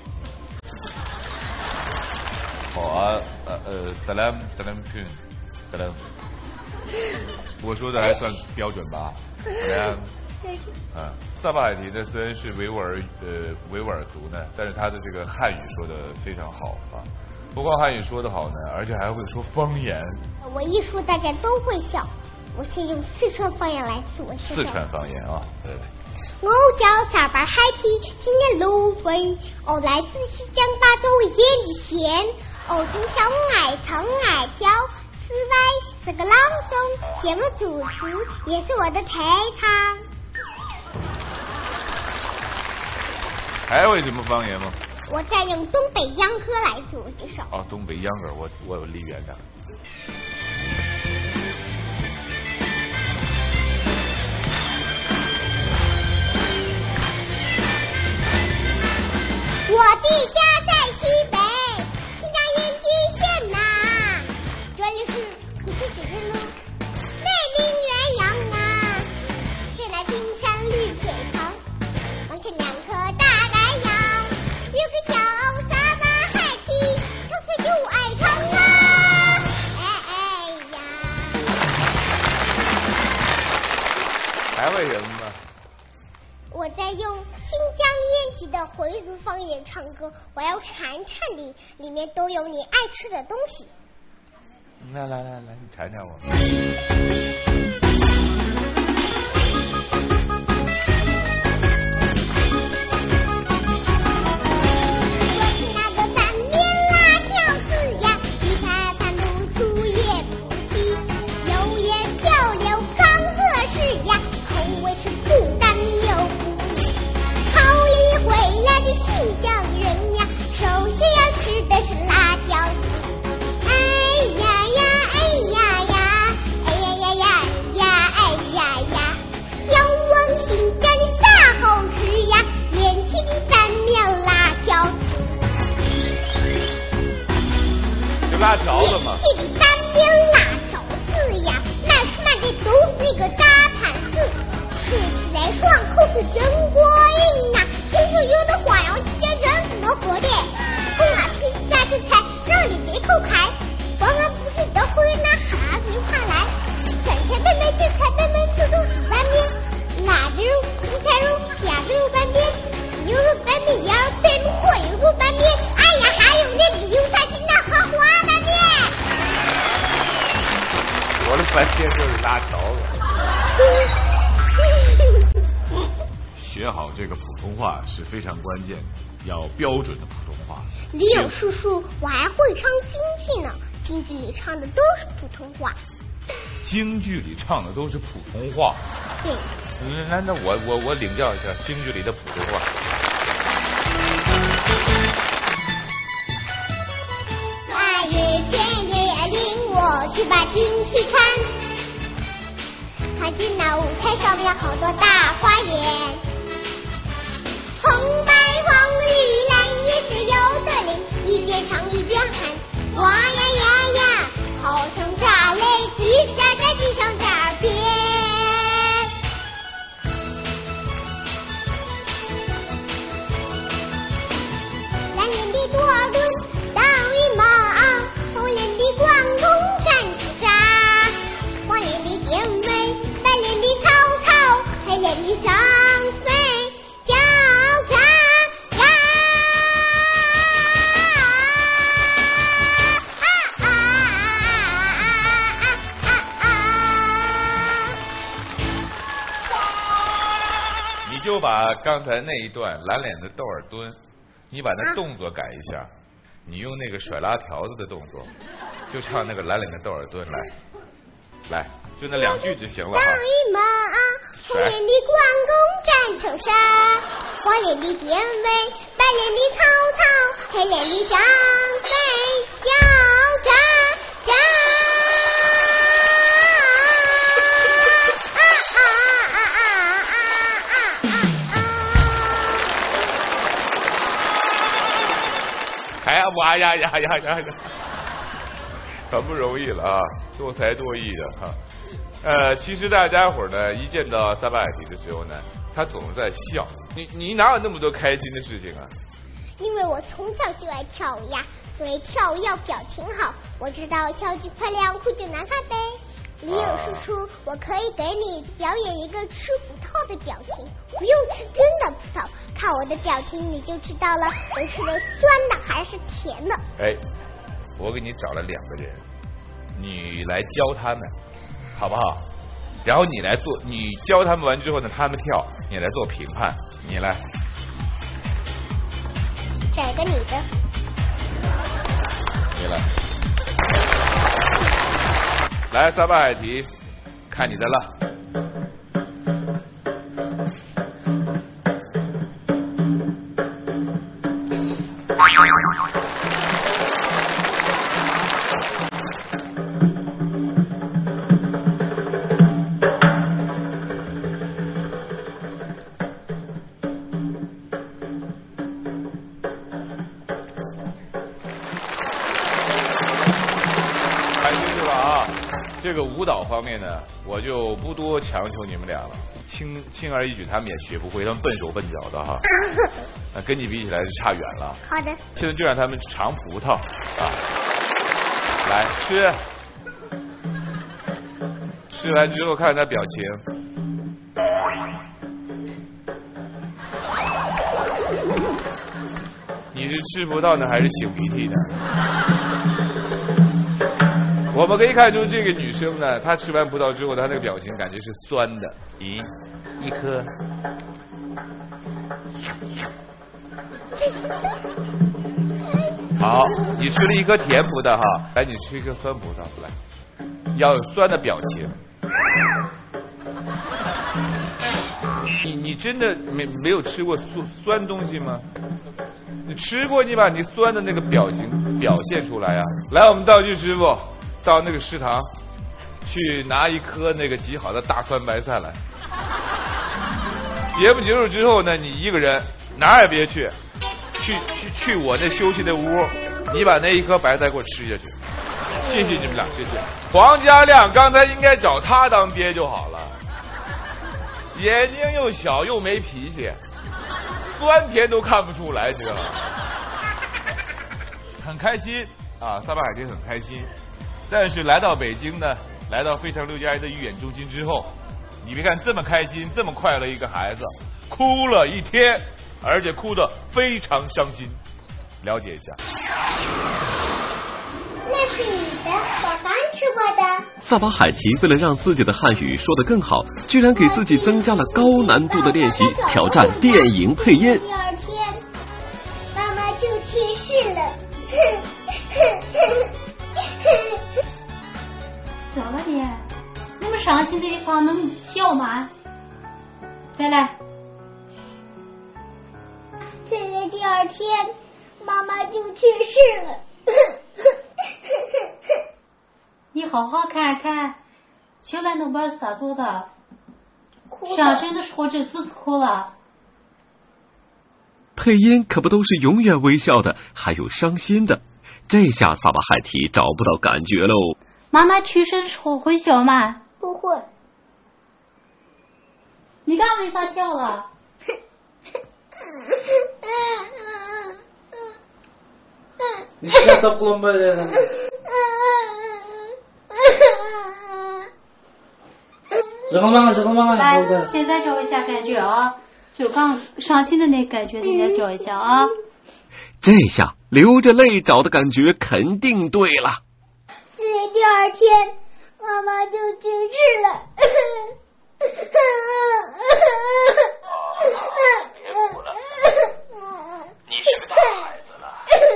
Speaker 1: 好啊，呃呃，萨拉姆萨拉姆君，萨拉姆。我说的还算标准吧？萨拉姆。啊，萨巴海提呢虽然是维吾尔呃维吾尔族呢，但是他的这个汉语说的非常好啊，不光汉语说得好呢，而且还会说方言。
Speaker 8: 我一说大家都会笑，我先用四川方言来自我介绍。
Speaker 1: 四川方言啊，对。
Speaker 8: 我叫萨巴海提，今年六岁，我来自西江巴州烟的县，我从小爱唱爱跳，此外是个朗诵，节目主持也是我的特长。
Speaker 1: 还会什么方言吗？
Speaker 8: 我在用东北秧歌来自我介绍。
Speaker 1: 哦，东北秧歌，我我有离远的。
Speaker 8: 我的家在西北，新疆延吉县呐，这里是不是指路，内名鸳鸯啊，是那青山绿水旁，往前两棵大白杨，有个小萨巴海提，从此就爱唱啊，哎哎呀。
Speaker 1: 还会什么吗？
Speaker 8: 我在用新疆烟吉的回族方言唱歌，我要馋馋你，里面都有你爱吃的东西。
Speaker 1: 来来来来，你馋馋我。辣条子嘛，
Speaker 8: 这里单边辣条子呀，卖出卖的都是一个大盘子，吃起来爽口是真过瘾呐。听说有的花样期间人怎么活的，红啊皮下这菜让你别口开，光俺不知道会拿哈子话来，三菜焖焖这菜焖焖这都是拌面，辣子肉、青菜肉、虾子肉拌面，牛肉拌面、羊肉拌面、火油肉拌面，哎呀还有那个油菜鸡蛋和花拌面。
Speaker 1: 说了半天就是辣条子。学好这个普通话是非常关键的，要标准的普通话。
Speaker 8: 李勇叔叔，我还会唱京剧呢，京剧里唱的都是普通话。
Speaker 1: 京剧里唱的都是普通话。
Speaker 8: 对。
Speaker 1: 嗯，那那我我我领教一下京剧里的普通话。
Speaker 8: 大爷天爷领我去把京戏看，看见那舞台上面好多大花颜，红白黄绿蓝也是有的灵，一边唱一边喊，哇呀呀呀，好像炸雷巨炸在地上在耳边。蓝脸的多尔顿当羽毛，红脸的关公战朱砂，黄脸的典韦，白脸的曹操，黑脸的张飞叫喳喳。啊啊啊啊啊啊！
Speaker 1: 你就把刚才那一段蓝脸的窦尔敦，你把那动作改一下，你用那个甩拉条子的动作，就唱那个蓝脸的窦尔敦来，来，就那两句就行了。
Speaker 8: 当羽毛，红脸的关公战仇杀，黄脸的典韦，白脸的曹操，黑脸的张飞叫喳喳。
Speaker 1: 还呀哇呀呀呀呀呀，很不容易了啊，多才多艺的哈。呃，其实大家伙呢，一见到萨巴海提的时候呢，他总是在笑。你你哪有那么多开心的事情啊？
Speaker 18: 因为我从小就爱跳舞呀，所以跳舞要表情好。我知道笑句漂亮，哭就难看呗。李勇叔叔，我可以给你表演一个吃葡萄的表情，不用吃真的葡萄，看我的表情你就知道了，我吃的酸的还是甜的。
Speaker 1: 哎，我给你找了两个人，你来教他们，好不好？然后你来做，你教他们完之后呢，他们跳，你来做评判，你来。
Speaker 18: 找一个女的。
Speaker 1: 你来。来，萨巴海提，看你的了。这个舞蹈方面呢，我就不多强求你们俩了，轻轻而易举，他们也学不会，他们笨手笨脚的哈，啊，跟你比起来是差远了。
Speaker 18: 好的。
Speaker 1: 现在就让他们尝葡萄啊，来吃，吃完之后看他表情。你是吃葡萄呢，还是擤鼻涕呢？我们可以看出这个女生呢，她吃完葡萄之后，她那个表情感觉是酸的。咦，一颗。好，你吃了一颗甜葡萄哈，来，你吃一颗酸葡萄，来，要有酸的表情。你你真的没没有吃过酸酸东西吗？你吃过，你把你酸的那个表情表现出来啊！来，我们道具师傅。到那个食堂去拿一颗那个极好的大酸白菜来。节目结束之后呢，你一个人哪儿也别去，去去去我那休息的屋，你把那一颗白菜给我吃下去。谢谢你们俩，谢谢。黄家亮刚才应该找他当爹就好了，眼睛又小又没脾气，酸甜都看不出来，知道吗？很开心啊，萨巴海提很开心。但是来到北京呢，来到非常六加一的育演中心之后，你别看这么开心、这么快乐一个孩子，哭了一天，而且哭得非常伤心。了解一下。
Speaker 18: 那是你的，我刚吃过的。
Speaker 7: 萨巴海提为了让自己的汉语说得更好，居然给自己增加了高难度的练习，挑战电影配音。
Speaker 18: 第二天，妈妈就去世了。
Speaker 4: 怎么的？那么伤心的地方能笑吗？再来。
Speaker 18: 这个第二天，妈妈就去世了。
Speaker 4: 你好好看看，小兰那边是咋做的？上身的时候这次哭了。
Speaker 7: 配音可不都是永远微笑的，还有伤心的。这下萨巴海提找不到感觉喽。
Speaker 4: 妈妈去世的时候会笑吗？
Speaker 18: 不会。
Speaker 4: 你刚为啥笑了？
Speaker 12: 你笑到过没了？热了吗？热了吗？
Speaker 4: 来，现在找一下感觉啊，就刚伤心的那感觉，现在找一下啊。
Speaker 7: 这下流着泪找的感觉肯定对了。
Speaker 18: 是第二天，妈妈就去世了。
Speaker 15: 别哭了，你是个大孩子了。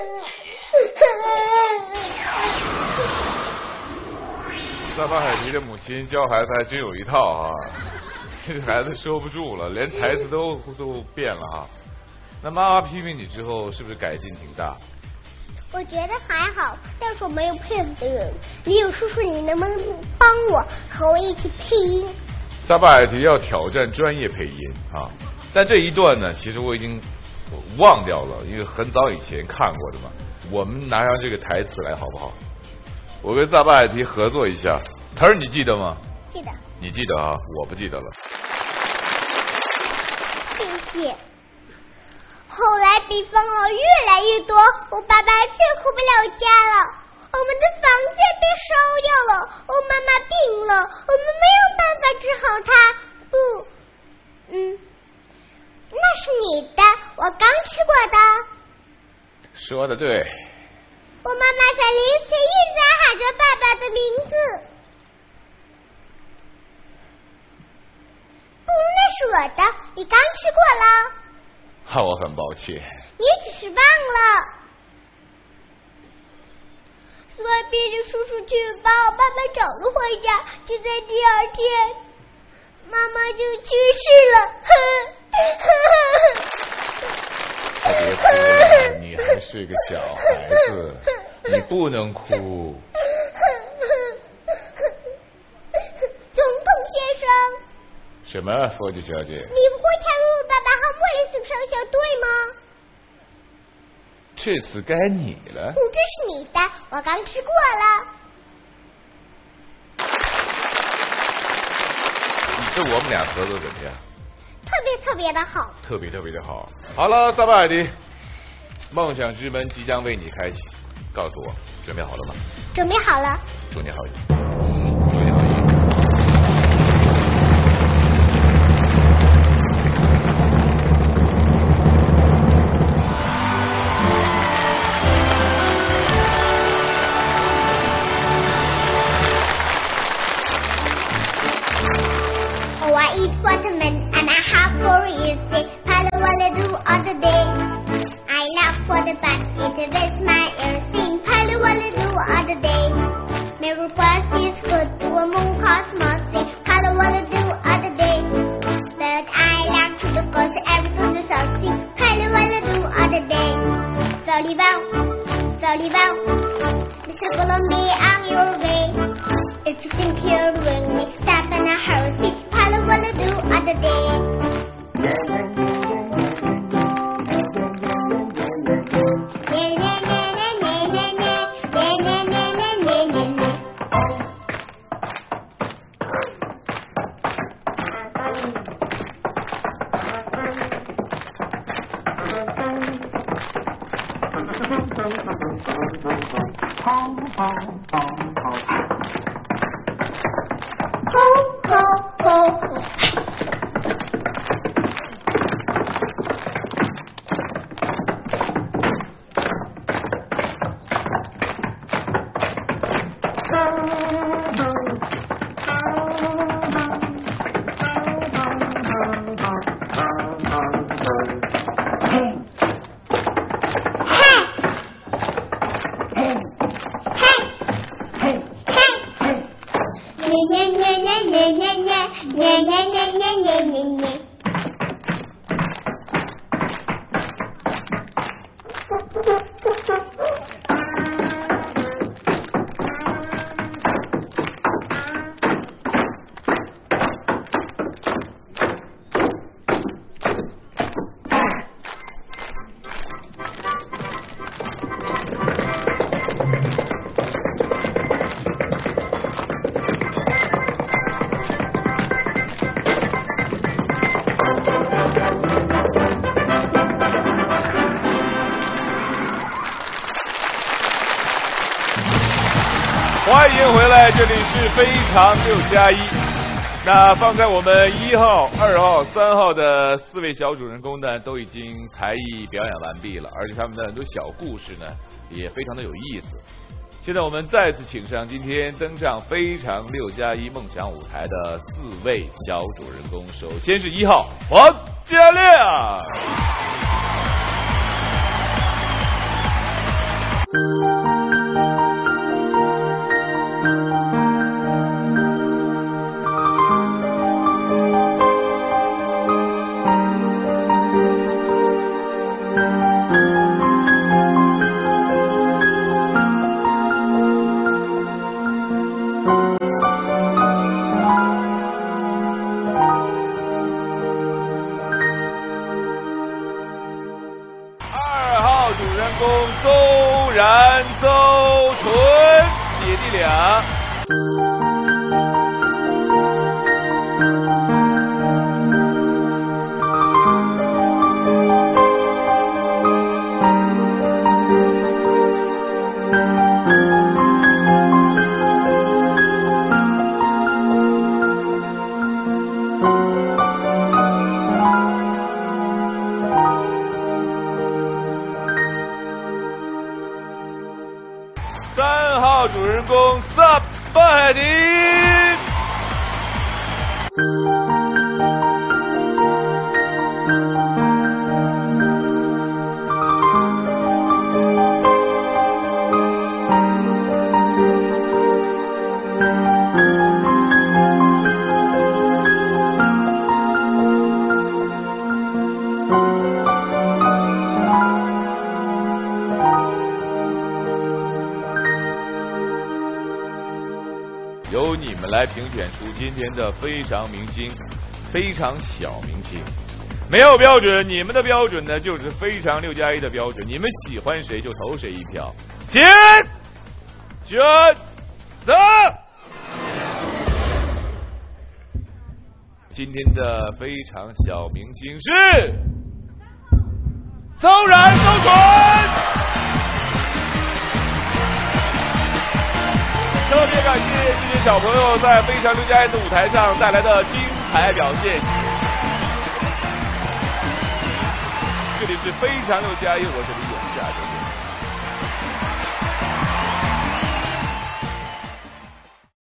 Speaker 1: 萨巴海提的母亲教孩子还真有一套啊，这孩子收不住了，连台词都都变了啊。那妈妈批评你之后，是不是改进挺大？
Speaker 18: 我觉得还好，但是我没有配合的人。李勇叔叔，你能不能帮我和我一起配音？
Speaker 1: 萨巴海提要挑战专业配音啊，但这一段呢，其实我已经我忘掉了，因为很早以前看过的嘛。我们拿上这个台词来好不好？我跟萨巴海提合作一下，腾儿你记得吗？
Speaker 18: 记得。
Speaker 1: 你记得啊？我不记得了。
Speaker 18: 谢谢。后来北方佬越来越多，我爸爸再回不了家了，我们的房子也被烧掉了，我妈妈病了，我们没有办法治好她。不，嗯，那是你的，我刚吃过的。
Speaker 1: 说的对。
Speaker 18: 我妈妈在临死一直在喊着爸爸的名字。不，那是我的，你刚吃过了。
Speaker 1: 哈，我很抱歉。
Speaker 18: 你只是忘了。所以逼着叔叔去把我爸爸找了回家，就在第二天，妈妈就去世了。
Speaker 1: 别哭了，你还是个小孩子，你不能哭。
Speaker 18: 总统先生。
Speaker 1: 什么，佛吉小姐？
Speaker 18: 你不会加入爸爸和莫里斯上校队吗？
Speaker 1: 这次该你了。
Speaker 18: 不，这是你的，我刚吃过了。
Speaker 1: 你跟我们俩合作怎么样？
Speaker 18: 特别特别的好。
Speaker 1: 特别特别的好。好了，萨巴海迪，梦想之门即将为你开启，告诉我，准备好了吗？
Speaker 18: 准备好了。
Speaker 1: 祝你好运。
Speaker 18: Watermelon and I have for you say Palo Walla do all the day. I love for the back, it with my ear sing Palo Walla do all the day. Mirror bus is good to a moon cosmos sing Palo Walla do all the day. But I like to look cause everything is all sing Palo Walla do all the day. Very well, very well, Mister Columbia on your way. If you think you're doing me, stop and a horsey Palo Walla do all the day.
Speaker 1: 欢迎回来，这里是非常六加一。那放在我们一号、二号、三号的四位小主人公呢，都已经才艺表演完毕了，而且他们的很多小故事呢，也非常的有意思。现在我们再次请上今天登上非常六加一梦想舞台的四位小主人公，首先是一号黄嘉亮。 主人公萨巴海迪。由你们来评选出今天的非常明星、非常小明星。没有标准，你们的标准呢就是非常六加一的标准。你们喜欢谁就投谁一票，请选择。今天的非常小明星是邹然邹纯。特别感谢这些小朋友在非常六加一的舞台上带来的精彩表现。这里是非常六加一，我是李勇，下周见。